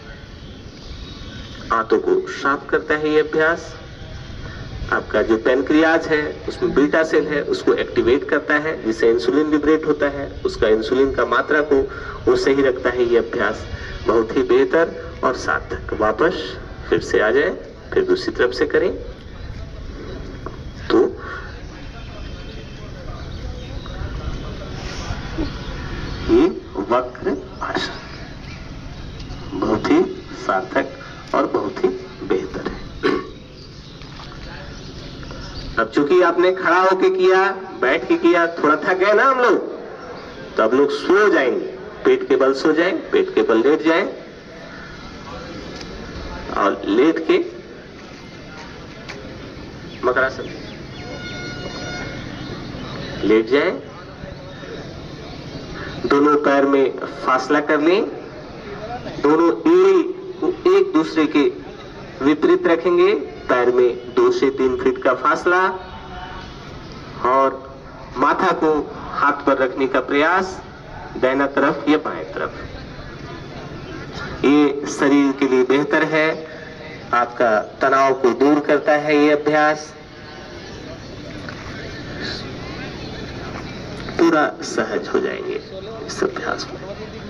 आंतों को साफ करता है ये अभ्यास। आपका जो पैनक्रियाज है उसमें बीटा सेल है, उसको एक्टिवेट करता है, जिससे इंसुलिन लिबरेट होता है, उसका इंसुलिन का मात्रा को वो सही रखता है। ये अभ्यास बहुत ही बेहतर और सार्थक। वापस फिर से आ जाए, फिर दूसरी तरफ से करें। तो ये वक्र आसन बहुत ही सार्थक और बहुत ही बेहतर है। अब चूंकि आपने खड़ा होके किया, बैठ के किया, थोड़ा थक गए ना हम लोग, तो अब लोग सो जाएंगे, पेट के बल सो जाएं, पेट के बल लेट जाएं और लेट के मकरासन लेट जाएं। दोनों पैर में फासला कर लें, दोनों एड़ी को एक दूसरे के विपरीत रखेंगे, पैर में दो से तीन फीट का फासला, और माथा को हाथ पर रखने का प्रयास, दाहिना तरफ या बाएं तरफ। ये शरीर के लिए बेहतर है, आपका तनाव को दूर करता है ये अभ्यास। पूरा सहज हो जाएंगे इस अभ्यास में।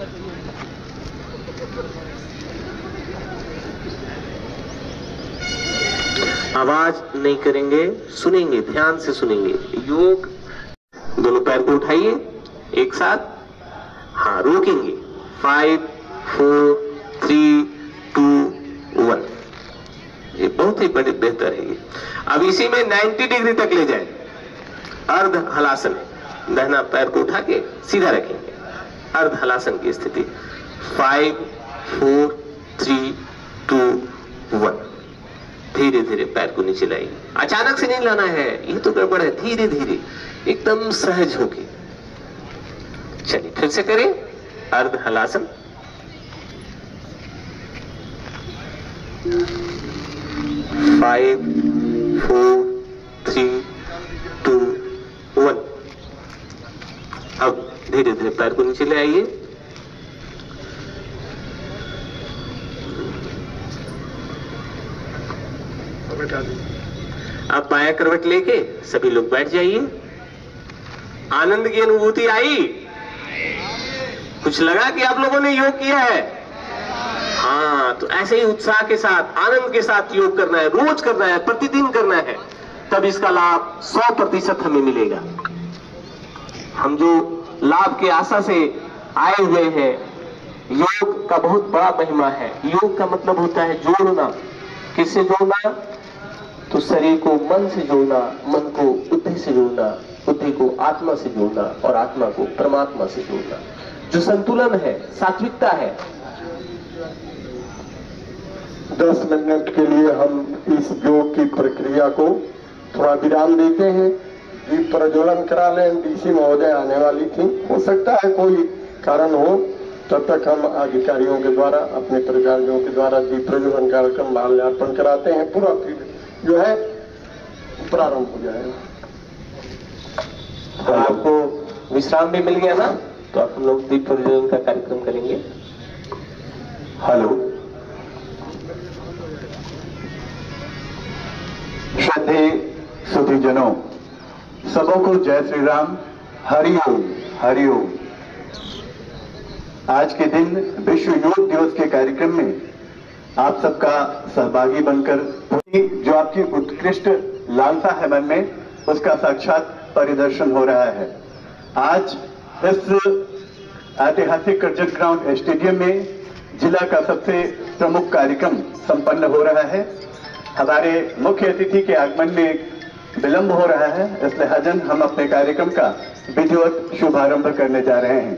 आवाज नहीं करेंगे, सुनेंगे, ध्यान से सुनेंगे। योग, दोनों पैर को उठाइए एक साथ, हाँ रोकेंगे। Five four three two one, ये बहुत ही बड़े बेहतर है ये। अब इसी में नब्बे डिग्री तक ले जाए, अर्ध हलासन, दाहिना पैर को उठा के सीधा रखेंगे, अर्ध हलासन की स्थिति। Five four three two one, धीरे धीरे पैर को नीचे लाइए। अचानक से नहीं लाना है, ये तो गड़बड़ है, धीरे धीरे एकदम सहज होके। चलिए फिर से करें अर्ध हलासन। Five four three two one. अब धीरे धीरे पैर को नीचे ले आइए। अब बाया करवट लेके सभी लोग बैठ जाइए। आनंद की अनुभूति आई? कुछ लगा कि आप लोगों ने योग किया है? हाँ, तो ऐसे ही उत्साह के साथ, आनंद के साथ योग करना है, रोज करना है, प्रतिदिन करना है, तब इसका लाभ सौ प्रतिशत हमें मिलेगा। हम जो लाभ के आशा से आए हुए हैं, योग का बहुत बड़ा महिमा है। योग का मतलब होता है जोड़ना। किससे जोड़ना? तो शरीर को मन से जोड़ना, मन को बुद्धि से जोड़ना, बुद्धि को आत्मा से जोड़ना और आत्मा को परमात्मा से जोड़ना। जो संतुलन है, सात्विकता है। दस मिनट के लिए हम इस योग की प्रक्रिया को थोड़ा विराम देते हैं। दीप प्रज्वलन करा लें। डीसी महोदय आने वाली थी, हो सकता है कोई कारण हो, तब तक हम अधिकारियों के द्वारा, अपने कर्मचारियों के द्वारा दीप प्रज्वलन कार्यक्रम माल्यार्पण कराते हैं। पूरा फिर जो है प्रारंभ हो जाएगा। तो आपको विश्राम भी मिल गया ना, तो आप हम लोग दीप प्रज्वलन का कार्यक्रम करेंगे। हेलो, श्रद्धेय सुधीजनों, सबों को जय श्री राम, हरिओम हरिओम। आज के दिन विश्व योग दिवस के कार्यक्रम में आप सबका सहभागी बनकर जो आपकी उत्कृष्ट लालसा है मन में, उसका साक्षात परिदर्शन हो रहा है। आज इस ऐतिहासिक कर्जत ग्राउंड स्टेडियम में जिला का सबसे प्रमुख कार्यक्रम संपन्न हो रहा है। हमारे मुख्य अतिथि के आगमन में विलंब हो रहा है, इस लिहाजन हम अपने कार्यक्रम का विधिवत शुभारंभ करने जा रहे हैं।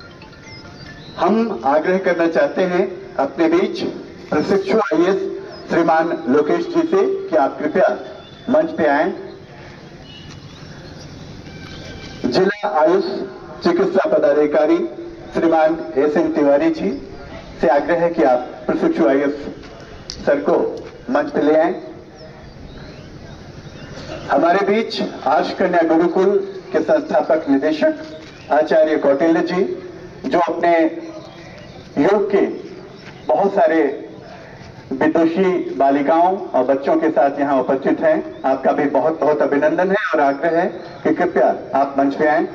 हम आग्रह करना चाहते हैं अपने बीच प्रशिक्षु आई ए एस श्रीमान लोकेश जी से कि आप कृपया मंच पे आएं। जिला आयुष चिकित्सा पदाधिकारी श्रीमान एस एन तिवारी जी से आग्रह है कि आप प्रशिक्षु आई ए एस सर को मंच पे ले आएं। हमारे बीच आर्ष कन्या गुरुकुल के संस्थापक निदेशक आचार्य कौटिल्य जी, जो अपने योग के बहुत सारे विदुषी बालिकाओं और बच्चों के साथ यहाँ उपस्थित हैं, आपका भी बहुत बहुत अभिनंदन है और आग्रह है कि कृपया आप मंच पे आएं।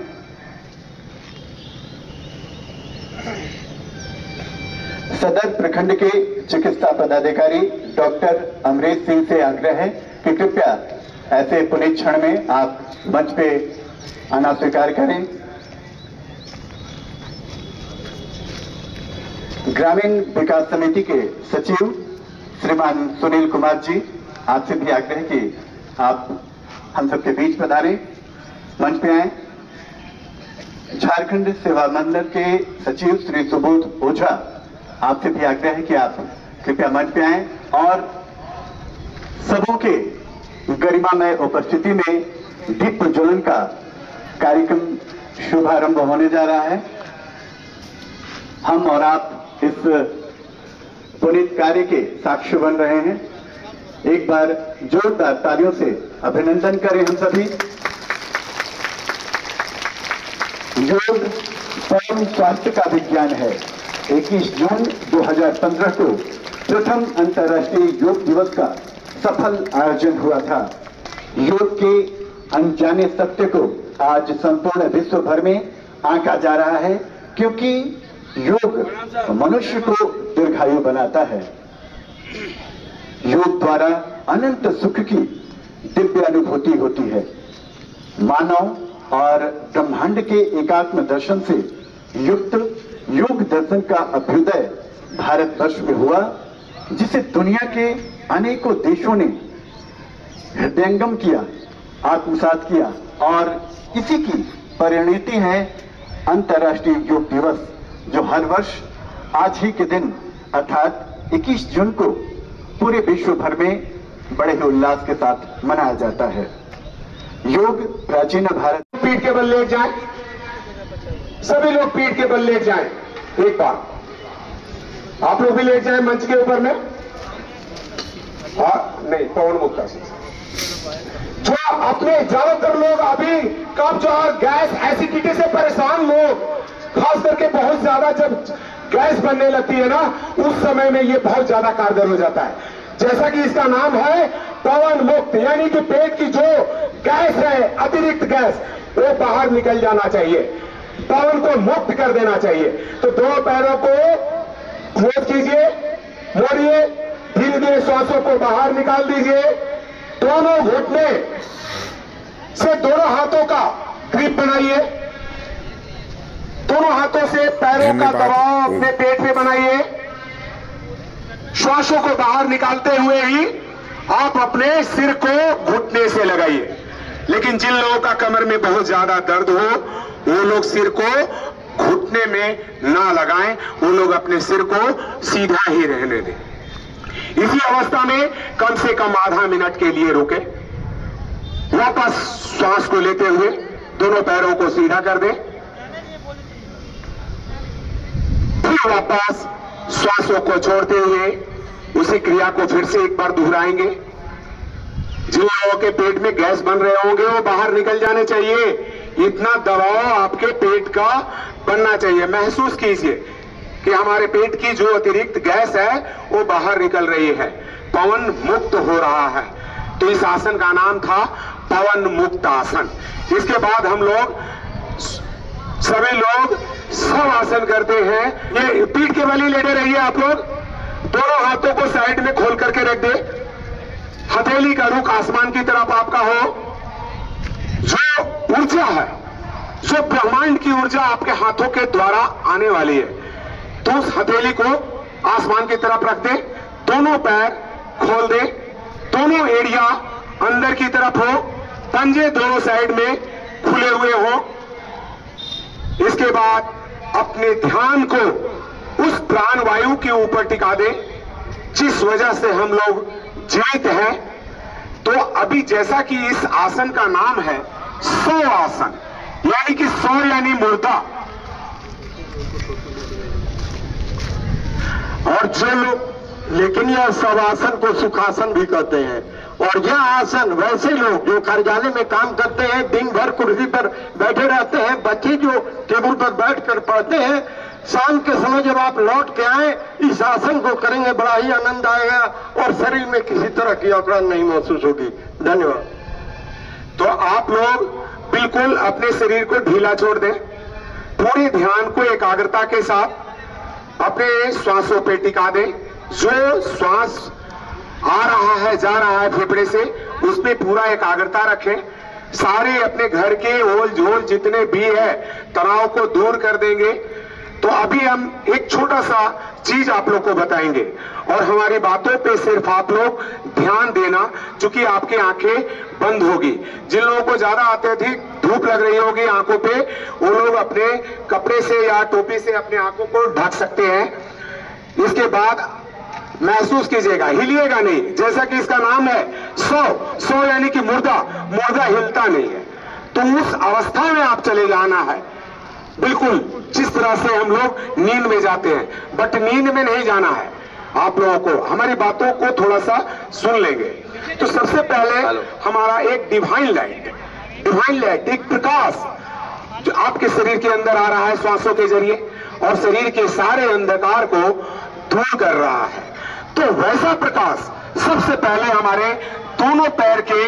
सदर प्रखंड के चिकित्सा पदाधिकारी डॉक्टर अमरीश सिंह से आग्रह है कि कृपया ऐसे पुनीत क्षण में आप मंच पे आना स्वीकार करें। ग्रामीण विकास समिति के सचिव श्रीमान सुनील कुमार जी, आपसे भी आग्रह कि आप हम सबके बीच पधारें, मंच पे आए। झारखंड सेवा मंडल के सचिव श्री सुबोध ओझा, आपसे भी आग्रह है कि आप कृपया मंच पे आए और सबों के गरिमामय उपस्थिति में दीप प्रज्वलन का कार्यक्रम शुभारंभ होने जा रहा है। हम और आप इस पुनीत कार्य के साक्ष्य बन रहे हैं। एक बार जोरदार तालियों से अभिनंदन करें हम सभी। योग परम स्वास्थ्य का विज्ञान है। इक्कीस जून दो हज़ार पंद्रह को प्रथम अंतर्राष्ट्रीय योग दिवस का सफल आयोजन हुआ था। योग के अनजाने सत्य को आज संपूर्ण विश्व भर में आंका जा रहा है, क्योंकि योग मनुष्य को दीर्घायु बनाता है। योग द्वारा अनंत सुख की दिव्य अनुभूति होती है। मानव और ब्रह्मांड के एकात्म दर्शन से युक्त योग दर्शन का अभ्युदय भारतवर्ष में हुआ, जिसे दुनिया के अनेकों देशों ने हृदयंगम किया, आत्मसात किया और इसी की परिणति है अंतर्राष्ट्रीय योग दिवस, जो हर वर्ष आज ही के दिन अर्थात इक्कीस जून को पूरे विश्व भर में बड़े ही उल्लास के साथ मनाया जाता है। योग प्राचीन भारत। पीठ के बल लेट जाएं, सभी लोग पीठ के बल लेट जाएं। एक बार आप लोग भी लेट जाएं मंच के ऊपर में। हाँ नहीं, पवन मुक्ता से जो अपने ज्यादातर लोग अभी कब्ज और गैस एसिडिटी से परेशान लोग, खास करके बहुत ज्यादा जब गैस बनने लगती है ना, उस समय में ये बहुत ज्यादा कारगर हो जाता है। जैसा कि इसका नाम है पवन मुक्त, यानी कि पेट की जो गैस है, अतिरिक्त गैस, वो बाहर निकल जाना चाहिए, पवन को मुक्त कर देना चाहिए। तो दोनों पैरों को क्लोज कीजिए, मोड़िए, धीरे धीरे श्वासों को बाहर निकाल दीजिए। दोनों घुटने से दोनों हाथों का ग्रिप बनाइए, दोनों हाथों से पैरों का दबाव अपने पेट पे बनाइए। श्वासों को बाहर निकालते हुए ही आप अपने सिर को घुटने से लगाइए। लेकिन जिन लोगों का कमर में बहुत ज्यादा दर्द हो, वो लोग सिर को घुटने में ना लगाएं, वो लोग अपने सिर को सीधा ही रहने दें। इसी अवस्था में कम से कम आधा मिनट के लिए रुके, वापस श्वास को लेते हुए दोनों पैरों को सीधा कर दें, फिर वापस श्वासों को छोड़ते हुए उसी क्रिया को फिर से एक बार दोहराएंगे। जिन लोगों के पेट में गैस बन रहे होंगे वो बाहर निकल जाने चाहिए। इतना दबाव आपके पेट का बनना चाहिए। महसूस कीजिए कि हमारे पेट की जो अतिरिक्त गैस है वो बाहर निकल रही है, पवन मुक्त हो रहा है। तो इस आसन का नाम था पवन मुक्त आसन। इसके बाद हम लोग सभी लोग सब आसन करते हैं। ये पीठ के बल ही लेटे रहिए आप लोग। दोनों हाथों को साइड में खोल करके रख दे, हथेली का रुख आसमान की तरफ आपका हो। जो ऊर्जा है, जो ब्रह्मांड की ऊर्जा आपके हाथों के द्वारा आने वाली है, तो उस हथेली को आसमान की तरफ रख दे, दोनों पैर खोल दे, दोनों एड़िया अंदर की तरफ हो, पंजे दोनों साइड में खुले हुए हो। इसके बाद अपने ध्यान को उस प्राण वायु के ऊपर टिका दें जिस वजह से हम लोग जीवित हैं। तो अभी जैसा कि इस आसन का नाम है सौ आसन, यानी कि सौ यानी मुर्दा। और जो लोग, लेकिन यह सब आसन को सुखासन भी कहते हैं। और यह आसन वैसे लोग जो कार्यालय में काम करते हैं, दिन भर कुर्सी पर बैठे रहते हैं, बच्चे जो टेबल पर बैठकर पढ़ते हैं, शाम के समय जब आप लौट के आए इस आसन को करेंगे, बड़ा ही आनंद आएगा और शरीर में किसी तरह की अकड़न नहीं महसूस होगी। धन्यवाद। तो आप लोग बिल्कुल अपने शरीर को ढीला छोड़ दें, पूरे ध्यान को एकाग्रता के साथ अपने श्वासों पे टिका दें। जो श्वास आ रहा है जा रहा है फेफड़े से, उसमें पूरा एकाग्रता रखें। सारे अपने घर के ओल झोल जितने भी है तनाव को दूर कर देंगे। तो अभी हम एक छोटा सा चीज आप लोग को बताएंगे और हमारी बातों पे सिर्फ आप लोग ध्यान देना, क्योंकि आपकी आंखें बंद होगी। जिन लोगों को ज्यादा अत्यधिक धूप लग रही होगी आंखों पे, वो लोग अपने कपड़े से या टोपी से अपने आंखों को ढक सकते हैं। इसके बाद महसूस कीजिएगा, हिलिएगा नहीं। जैसा कि इसका नाम है सौ, सौ यानी कि मुर्दा, मुर्दा हिलता नहीं है। तो उस अवस्था में आप चले जाना है, बिल्कुल जिस तरह से हम लोग नींद में जाते हैं, बट नींद में नहीं जाना है। आप लोगों को हमारी बातों को थोड़ा सा सुन लेंगे। तो सबसे पहले हमारा एक डिवाइन लाइट, डिवाइन लाइट एक प्रकाश जो आपके शरीर के अंदर आ रहा है श्वासों के जरिए और शरीर के सारे अंधकार को दूर कर रहा है। तो वैसा प्रकाश सबसे पहले हमारे दोनों पैर के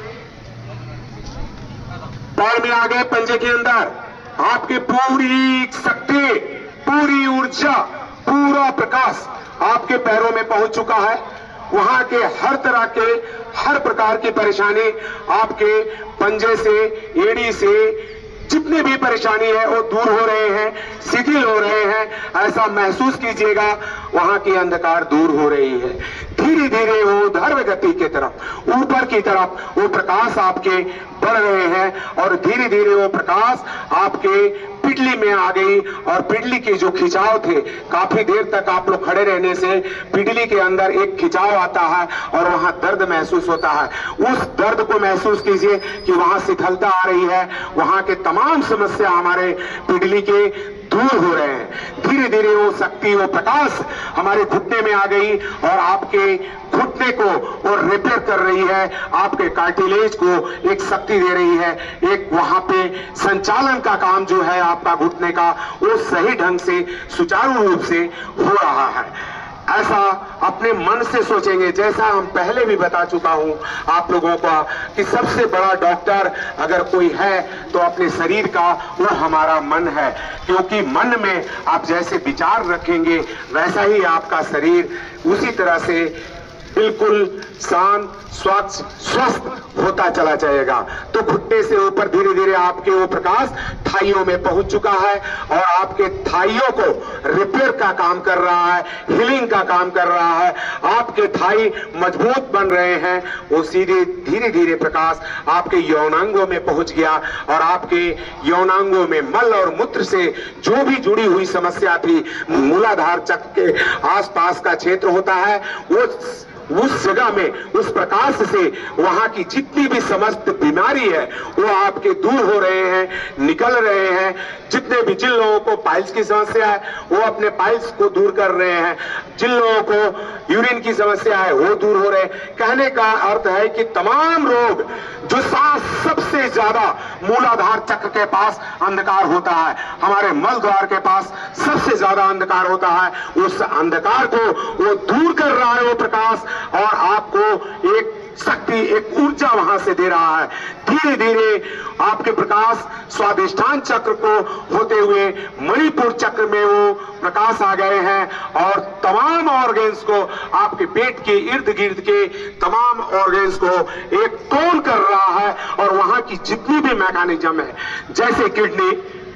पैर में आ गए, पंजे के अंदर आपकी पूरी शक्ति, पूरी ऊर्जा, पूरा प्रकाश आपके पैरों में पहुंच चुका है। वहां के हर तरह के हर प्रकार की परेशानी आपके पंजे से, एड़ी से जितनी भी परेशानी है वो दूर हो रहे हैं, शिथिल हो रहे हैं। ऐसा महसूस कीजिएगा वहां की अंधकार दूर हो रही है। धीरे धीरे वो ध्रुव गति की तरफ, ऊपर की तरफ वो प्रकाश आपके बढ़ रहे हैं और धीरे धीरे वो प्रकाश आपके पिटली में आ गई। और पिटली के जो खिंचाव थे, काफी देर तक आप लोग खड़े रहने से पिटली के अंदर एक खिंचाव आता है और वहां दर्द महसूस होता है। उस दर्द को महसूस कीजिए कि वहां शिथिलता आ रही है, वहां के तमाम समस्या हमारे पिटली के दूर हो रहे हैं। धीरे धीरे वो शक्ति, वो प्रकाश हमारे घुटने में आ गई और आपके घुटने को वो रिपेयर कर रही है, आपके कार्टिलेज को एक शक्ति दे रही है। एक वहां पे संचालन का काम जो है आपका घुटने का, वो सही ढंग से सुचारू रूप से हो रहा है। ऐसा अपने मन से सोचेंगे, जैसा हम पहले भी बता चुका हूं आप लोगों को कि सबसे बड़ा डॉक्टर अगर कोई है तो अपने शरीर का वो हमारा मन है। क्योंकि मन में आप जैसे विचार रखेंगे वैसा ही आपका शरीर उसी तरह से बिल्कुल शांत, स्वच्छ, स्वस्थ होता चला जाएगा। तो घुटने से ऊपर धीरे धीरे आपके वो प्रकाश थाइयों में पहुंच चुका है और आपके थाइयों को रिपेयर का काम कर रहा है, हीलिंग का काम कर रहा है। आपके थाई मजबूत बन रहे हैं। वो सीधे धीरे धीरे प्रकाश आपके यौनांगों में पहुंच गया और आपके यौनांगों में मल और मूत्र से जो भी जुड़ी हुई समस्या थी, मूलाधार चक्र के आसपास का क्षेत्र होता है, वो उस जगह में उस प्रकाश से वहां की जितनी भी समस्त बीमारी है वो आपके दूर हो रहे हैं, निकल रहे हैं। जितने भी जिन लोगों को पाइल्स की समस्या है वो अपने पाइल्स को दूर कर रहे हैं, जिन लोगों को यूरिन की समस्या है वो दूर हो रहे हैं। कहने का अर्थ है कि तमाम रोग जो सांस सबसे ज्यादा मूलाधार चक्र के पास अंधकार होता है, हमारे मल द्वार के पास सबसे ज्यादा अंधकार होता है, उस अंधकार को वो दूर कर रहा है वो प्रकाश और आपको एक शक्ति, एक ऊर्जा वहां से दे रहा है। धीरे धीरे आपके प्रकाश स्वादिष्ठान चक्र को होते हुए मणिपुर चक्र में वो प्रकाश आ गए हैं और तमाम ऑर्गेन्स को, आपके पेट के इर्द गिर्द के तमाम ऑर्गेन्स को एक टोन कर रहा है। और वहां की जितनी भी मैकेनिज्म है, जैसे किडनी,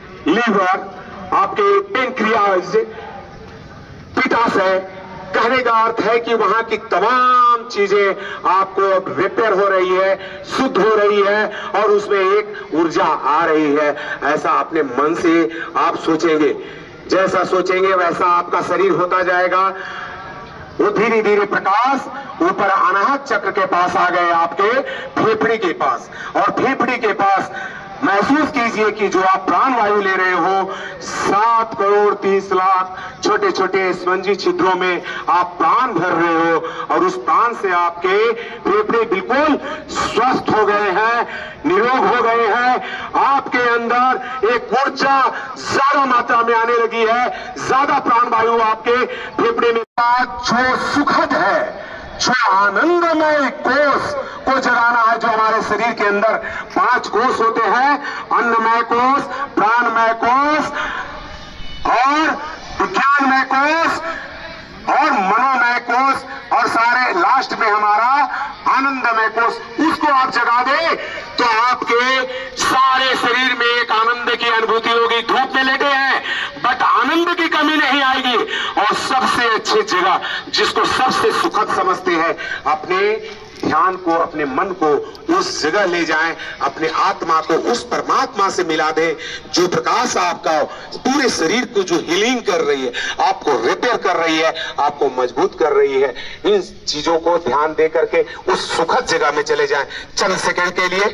लीवर, आपके पेनक्रियाज, पित्ताशय, कहने का अर्थ है कि वहां की तमाम तमाम चीजें आपको अब रिपेयर हो रही है, शुद्ध हो रही है और उसमें एक ऊर्जा आ रही है। ऐसा अपने मन से आप सोचेंगे, जैसा सोचेंगे वैसा आपका शरीर होता जाएगा। वो धीरे धीरे प्रकाश ऊपर अनाहत चक्र के पास आ गए, आपके फेफड़े के पास, और फेफड़े के पास महसूस कीजिए कि जो आप प्राण वायु ले रहे हो, सात करोड़ तीस लाख छोटे छोटे स्पंजी छिद्रों में आप प्राण भर रहे हो और उस प्राण से आपके फेफड़े बिल्कुल स्वस्थ हो गए हैं, निरोग हो गए हैं। आपके अंदर एक ऊर्जा ज्यादा मात्रा में आने लगी है, ज्यादा प्राण वायु आपके फेफड़े में। जो सुखद है, जो आनंदमय कोष को जगाना है, जो हमारे शरीर के अंदर पांच कोष होते हैं, अन्नमय कोष, प्राणमय कोष और विज्ञानमय कोष और मनोमय कोष और सारे लास्ट में हमारा आनंदमय कोष, उसको आप जगा दे तो आपके सारे शरीर में एक आनंद की अनुभूति होगी। धूप में लेटे हैं बट आनंद की कमी नहीं आएगी। और सबसे अच्छी जगह जिसको सबसे सुखद समझते हैं, अपने ध्यान को, अपने मन को उस जगह ले जाएं, अपने आत्मा को उस परमात्मा से मिला दें जो प्रकाश आपका पूरे शरीर को जो हीलिंग कर रही है, आपको रिपेयर कर रही है, आपको मजबूत कर रही है। इन चीजों को ध्यान दे करके उस सुखद जगह में चले जाएं। चंद सेकंड के लिए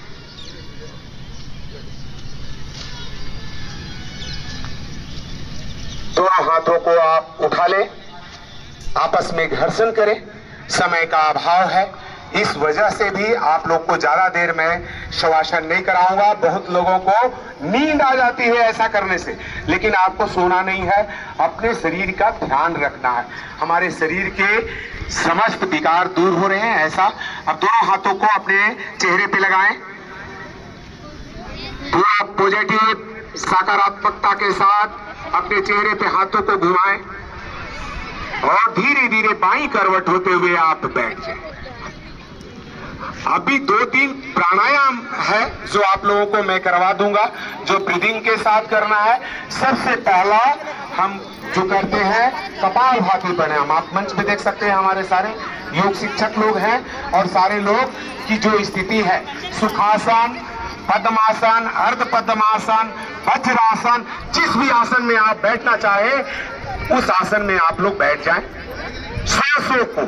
दोनों हाथों को आप उठा लें, आपस में घर्षण करें। समय का अभाव है, इस वजह से भी आप लोग को ज्यादा देर में शवासन नहीं कराऊंगा। बहुत लोगों को नींद आ जाती है ऐसा करने से, लेकिन आपको सोना नहीं है, अपने शरीर का ध्यान रखना है। हमारे शरीर के समस्त विकार दूर हो रहे हैं ऐसा। अब दोनों हाथों को अपने चेहरे पे लगाएं, पूरा पॉजिटिव सकारात्मकता के साथ अपने चेहरे पे हाथों को घुमाएं और धीरे धीरे बाईं करवट होते हुए आप बैठ जाएं। अभी दो तीन प्राणायाम है जो आप लोगों को मैं करवा दूंगा, जो ब्रीदिंग के साथ करना है। सबसे पहला हम जो करते हैं कपालभाति प्राणायाम। आप मंच पे देख सकते हैं हमारे सारे योग शिक्षक लोग हैं और सारे लोग की जो स्थिति है, सुखासन, पद्मासन, अर्ध पद्मासन, वज्रासन, जिस भी आसन में आप बैठना चाहे उस आसन में आप लोग बैठ जाएं। सांसों को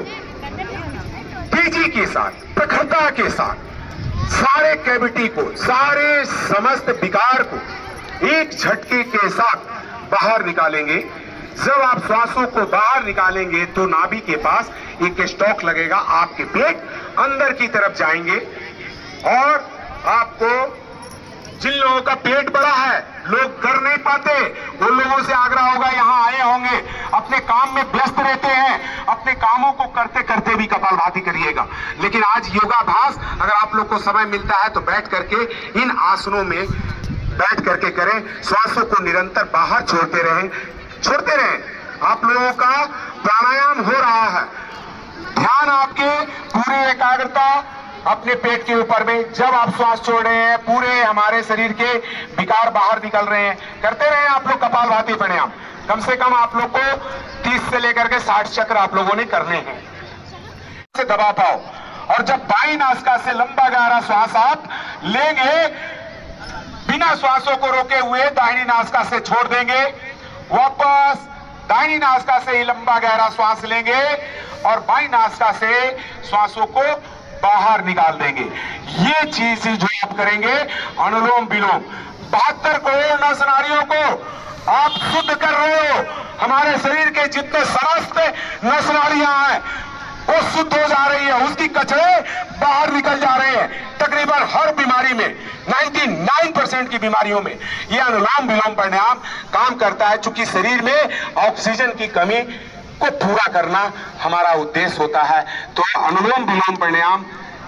तेजी के साथ, प्रखरता के साथ, सारे कैविटी को, सारे समस्त विकार को एक झटके के साथ बाहर निकालेंगे। जब आप श्वासों को बाहर निकालेंगे तो नाभि के पास एक स्टॉक लगेगा, आपके पेट अंदर की तरफ जाएंगे और आपको जिन लोगों का पेट बड़ा है, लोग कर नहीं पाते, उन लोगों से आग्रह होगा, यहाँ आए होंगे, अपने काम में व्यस्त रहते हैं, अपने कामों को करते करते भी कपालभाति करिएगा। लेकिन आज योगाभ्यास अगर आप लोग को समय मिलता है तो बैठ करके इन आसनों में बैठ करके करें। श्वासों को निरंतर बाहर छोड़ते रहें, छोड़ते रहें। आप लोगों का प्राणायाम हो रहा है, ध्यान आपके पूरी एकाग्रता अपने पेट के ऊपर में। जब आप श्वास छोड़ रहे हैं पूरे हमारे शरीर के विकार बाहर निकल रहे हैं। करते रहे आप लोग कपालभाति प्राणायाम, कम से कम आप लोग को तीस से लेकर के साठ चक्र आप लोगों ने करने हैं, से दबा पाओ। और जब बाईं नासिका से लंबा गहरा श्वास आप लेंगे, बिना श्वासों को रोके हुए दाहिनी नासिका से छोड़ देंगे, वापस दाहिनी नासिका से ही लंबा गहरा श्वास लेंगे और बाईं नासिका से श्वासों को बाहर निकाल देंगे। ये चीज जो आप करेंगे अनुलोम विलोम, बहत्तर करोड़ नस नाड़ियों को आप शुद्ध कर रहे हो। हमारे शरीर के जितने समस्त नस नाड़ियां हैं वो शुद्ध हो जा रही है, उसकी कचरे बाहर निकल जा रहे हैं। तकरीबन हर बीमारी में निन्यानवे परसेंट की बीमारियों में यह अनुलोम विलोम प्राणायाम काम करता है। चूंकि शरीर में ऑक्सीजन की कमी को पूरा करना हमारा उद्देश्य होता है। तो अनुलोम विलोम प्राणायाम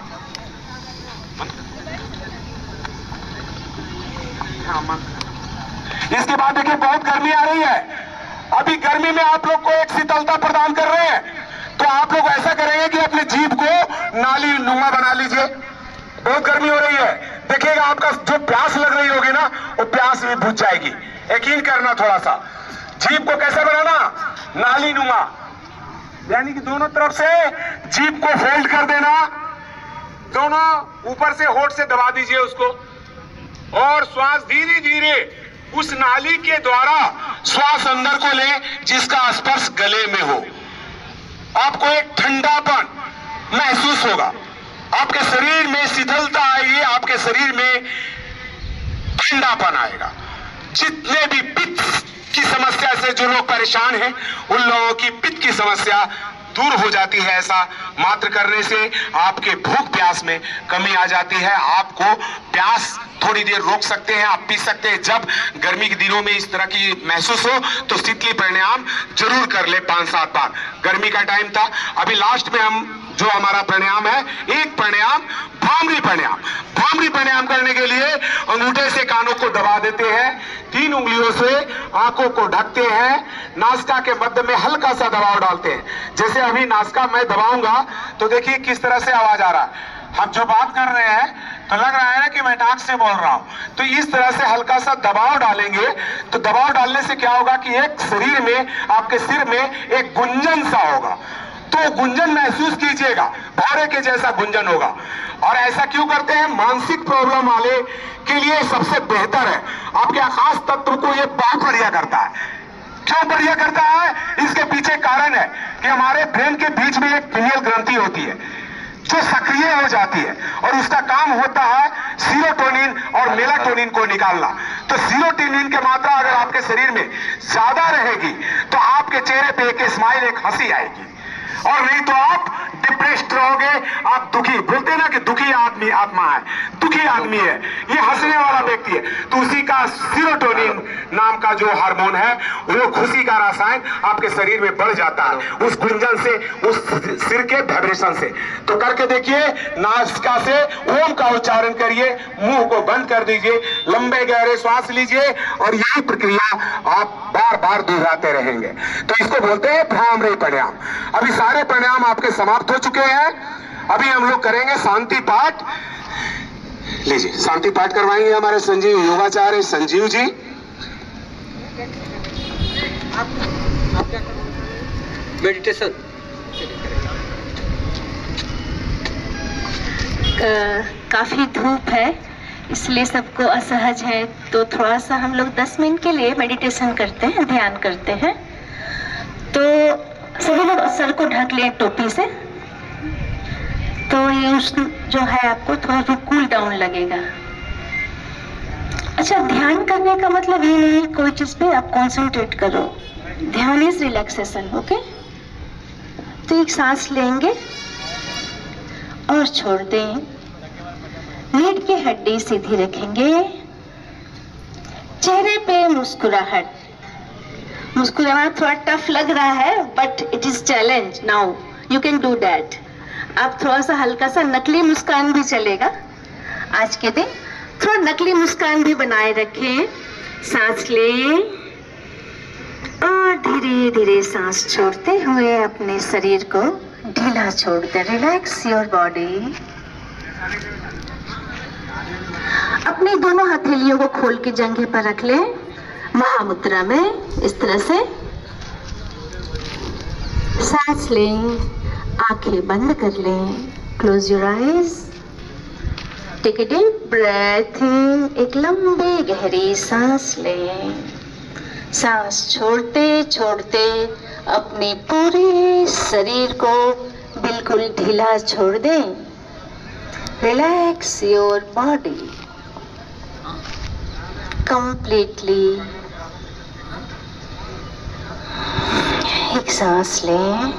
इसके बाद देखिए बहुत गर्मी आ रही है, अभी गर्मी में आप लोग को एक शीतलता प्रदान कर रहे हैं। तो आप लोग ऐसा करेंगे कि अपनी जीभ को नाली नुमा बना लीजिए। बहुत गर्मी हो रही है, देखिएगा आपका जो प्यास लग रही होगी ना वो प्यास भी बुझ जाएगी। यकीन करना, थोड़ा सा जीभ को कैसे बनाना, नाली नुमा। यानी कि दोनों तरफ से जीभ को फोल्ड कर देना, दोनों ऊपर से होठ से दबा दीजिए उसको, और श्वास धीरे धीरे उस नाली के द्वारा श्वास अंदर को ले जिसका स्पर्श गले में हो। आपको एक ठंडापन महसूस होगा, आपके शरीर में शिथिलता आएगी, आपके शरीर में ठंडापन आएगा। जितने भी पित्त की समस्या से जो लोग परेशान हैं उन लोगों की पित्त की समस्या दूर हो जाती है। ऐसा मात्र करने से आपके भूख प्यास में कमी आ जाती है, आपको प्यास थोड़ी देर रोक सकते हैं, आप पी सकते हैं। जब गर्मी के दिनों में इस तरह की महसूस हो तो शीतली प्राणायाम जरूर कर ले पांच सात बार। गर्मी का टाइम था, अभी लास्ट में हम जो हमारा प्राणायाम है, एक प्राणायाम भ्रामरी प्राणायाम। भ्रामरी प्राणायाम करने के लिए अंगूठे से कानों को दबा देते हैं, तीन उंगलियों से आंखों को ढकते हैं, नासिका के मध्य में हल्का सा दबाव डालते हैं। जैसे अभी नासिका मैं दबाऊंगा तो देखिए किस तरह से आवाज आ रहा है। हम जो बात कर रहे हैं तो लग रहा है ना कि मैं नाक से बोल रहा हूं। तो इस तरह से हल्का सा दबाव डालेंगे तो दबाव डालने से क्या होगा कि एक शरीर में, आपके सिर में एक गुंजन सा होगा, तो गुंजन महसूस कीजिएगा, भौरे के जैसा गुंजन होगा। और ऐसा क्यों करते हैं? मानसिक प्रॉब्लम वाले के लिए सबसे बेहतर है। आपके आकाश तत्व को ये बहुत बढ़िया करता है। क्यों बढ़िया करता है? इसके पीछे कारण है कि हमारे ब्रेन के बीच में एक पिनियल ग्रंथि होती है जो सक्रिय हो जाती है और उसका काम होता है सीरोटोनिन और मेलाटोनिन को निकालना। तो सीरोटोनिन की मात्रा अगर आपके शरीर में ज्यादा रहेगी तो आपके चेहरे पे एक स्माइल, एक हंसी आएगी, और नहीं तो आप डिप्रेस्ड रहोगे, आप दुखी। बोलते हैं ना कि दुखी आदमी आत्मा है, दुखी आदमी है, ये हंसने वाला व्यक्ति है। तो उसी का सीरोटोनिन नाम का जो हार्मोन है, वो खुशी का रसायन आपके शरीर में बढ़ जाता है उस गुंजन से, उस सिर के वाइब्रेशन से। तो करके देखिए, नासिका से ओम का उच्चारण करिए, मुंह को बंद कर दीजिए, लंबे गहरे श्वास लीजिए, और यही प्रक्रिया आप बार बार दोहराते रहेंगे। तो इसको बोलते हैं भ्रामरी प्राणायाम। अभी सारे प्राणायाम आपके समाप्त हो चुके हैं। अभी हम लोग करेंगे शांति पाठ। लीजिए, शांति पाठ करवाएंगे हमारे संजीव योगाचार्य संजीव जी। मेडिटेशन। काफी धूप है इसलिए सबको असहज है, तो थोड़ा सा हम लोग दस मिनट के लिए मेडिटेशन करते हैं, ध्यान करते हैं। तो सभी लोग सर को ढक लें टोपी से, तो ये उष्ण जो है आपको थोड़ा कूल डाउन लगेगा। अच्छा, ध्यान करने का मतलब ये नहीं कोई चीज पे आप कंसंट्रेट करो। ध्यान इज रिलैक्सेशन, ओके। तो एक सांस लेंगे और छोड़ दें, रीढ़ की हड्डी सीधी रखेंगे, चेहरे पे मुस्कुराहट। मुस्कुराना थोड़ा टफ लग रहा है but it is challenge, now you can do that. आप थोड़ा सा हल्का सा नकली मुस्कान भी चलेगा आज के दिन, थोड़ा नकली मुस्कान भी बनाए रखें। सांस लें और धीरे धीरे सांस छोड़ते हुए अपने शरीर को ढीला छोड़ दें। Relax your body. अपनी दोनों हथेलियों को खोल के जंघे पर रख लें, महामुद्रा में, इस तरह से। सांस लें, आंखें बंद कर लें, close your eyes, take a deep breath in, एक लंबी गहरी सांस लें। सांस छोड़ते छोड़ते अपने पूरे शरीर को बिल्कुल ढीला छोड़ दें। Relax your body completely. एक सांस लें।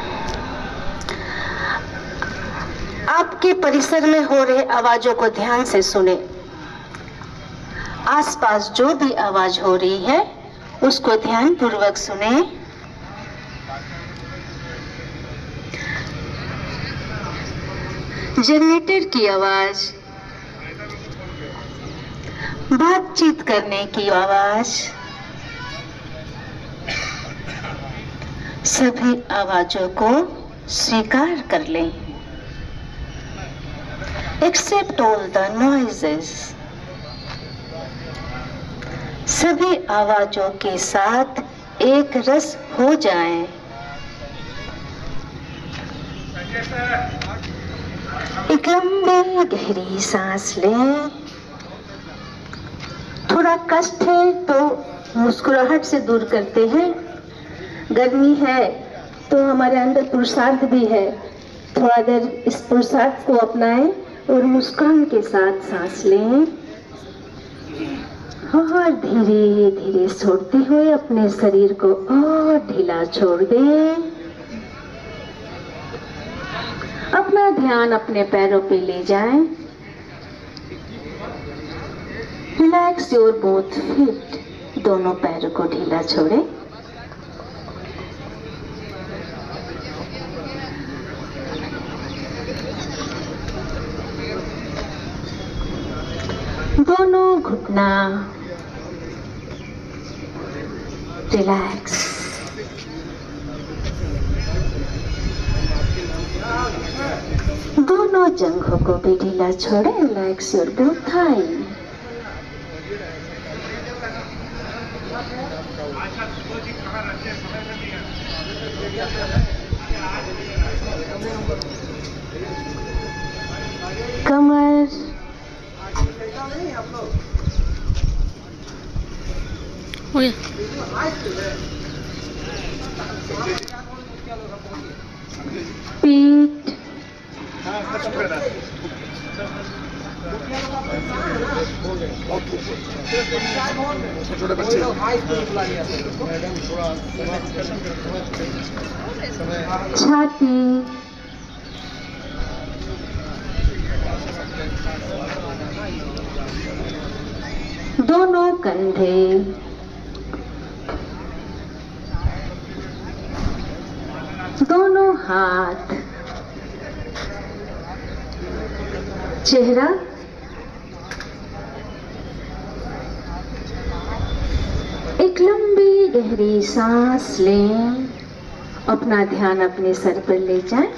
आपके परिसर में हो रहे आवाजों को ध्यान से सुने। आसपास जो भी आवाज हो रही है उसको ध्यान पूर्वक सुने। जनरेटर की आवाज, बातचीत करने की आवाज, सभी आवाजों को स्वीकार कर लें। Accept all the noises. सभी आवाजों के साथ एक रस हो जाएं। एक लंबी गहरी सांस लें। थोड़ा कष्ट है तो मुस्कुराहट से दूर करते हैं। गर्मी है तो हमारे अंदर पुरुषार्थ भी है, थोड़ा देर इस पुरुषार्थ को अपनाएं और मुस्कान के साथ सांस लें और धीरे धीरे छोड़ते हुए अपने शरीर को और ढीला छोड़ दें। अपना ध्यान अपने पैरों पे ले जाएं। रिलैक्स योर बोथ फीट, दोनों पैरों को ढीला छोड़ें। दोनों घुटना रिलैक्स। दोनों जंघों को भी ढीला छोड़े। Relax your both thigh. कमर, पीठ, छाती, दोनों कंधे, दोनों हाथ, चेहरा, एक लंबी गहरी सांस लें। अपना ध्यान अपने सर पर ले जाएं।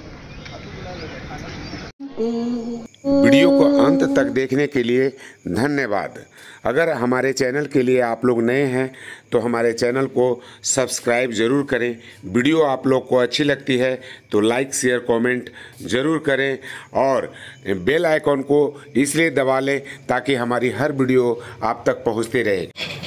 वीडियो को अंत तक देखने के लिए धन्यवाद। अगर हमारे चैनल के लिए आप लोग नए हैं तो हमारे चैनल को सब्सक्राइब ज़रूर करें। वीडियो आप लोग को अच्छी लगती है तो लाइक शेयर कमेंट ज़रूर करें और बेल आइकॉन को इसलिए दबा लें ताकि हमारी हर वीडियो आप तक पहुंचती रहे।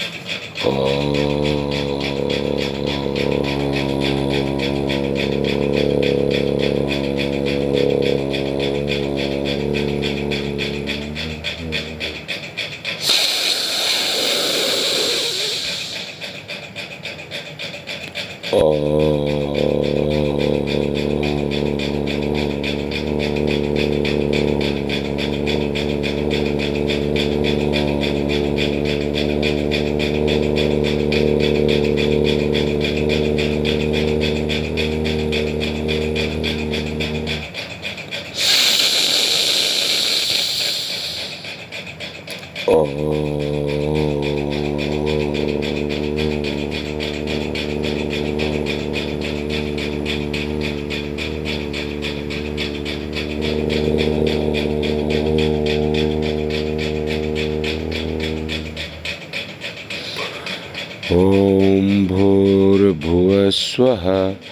ओम भूर्भुवः स्वः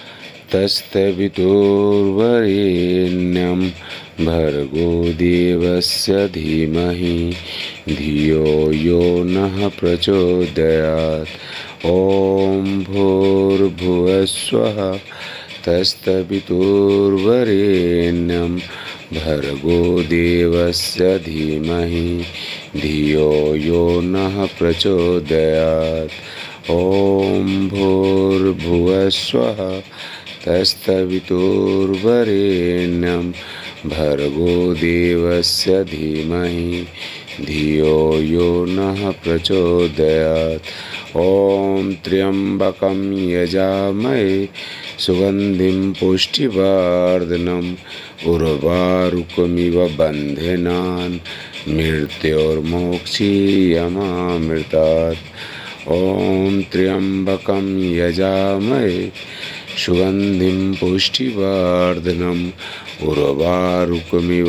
तत्सवितुर्वरेण्यं भर्गो देवस्य धीमहि धियो यो नः प्रचोदयात्। ओम भूर्भुवः स्वः तत्सवितुर्वरेण्यं भर्गो देवस्य धीमहि धियो यो नः प्रचोदयात्। ओम भूर्भुवः स्वः तत्सवितुर्वरेण्यं भर्गो देवस्य धीमहि धियो यो नः प्रचोदयात्। ओम त्र्यंबकं यजामहे सुगंधिं पुष्टिवर्धनम् उर्वारुकमिव बन्धनान् मृत्योर्मोक्षीयमामृतात्। ओम त्र्यंबकं यजामहे सुगंधिं पुष्टिवर्धनम् उर्वारुकमिव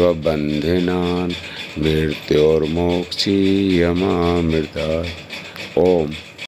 बन्धनान् मृत्योर्मोक्षीयमामृतात्। ओम।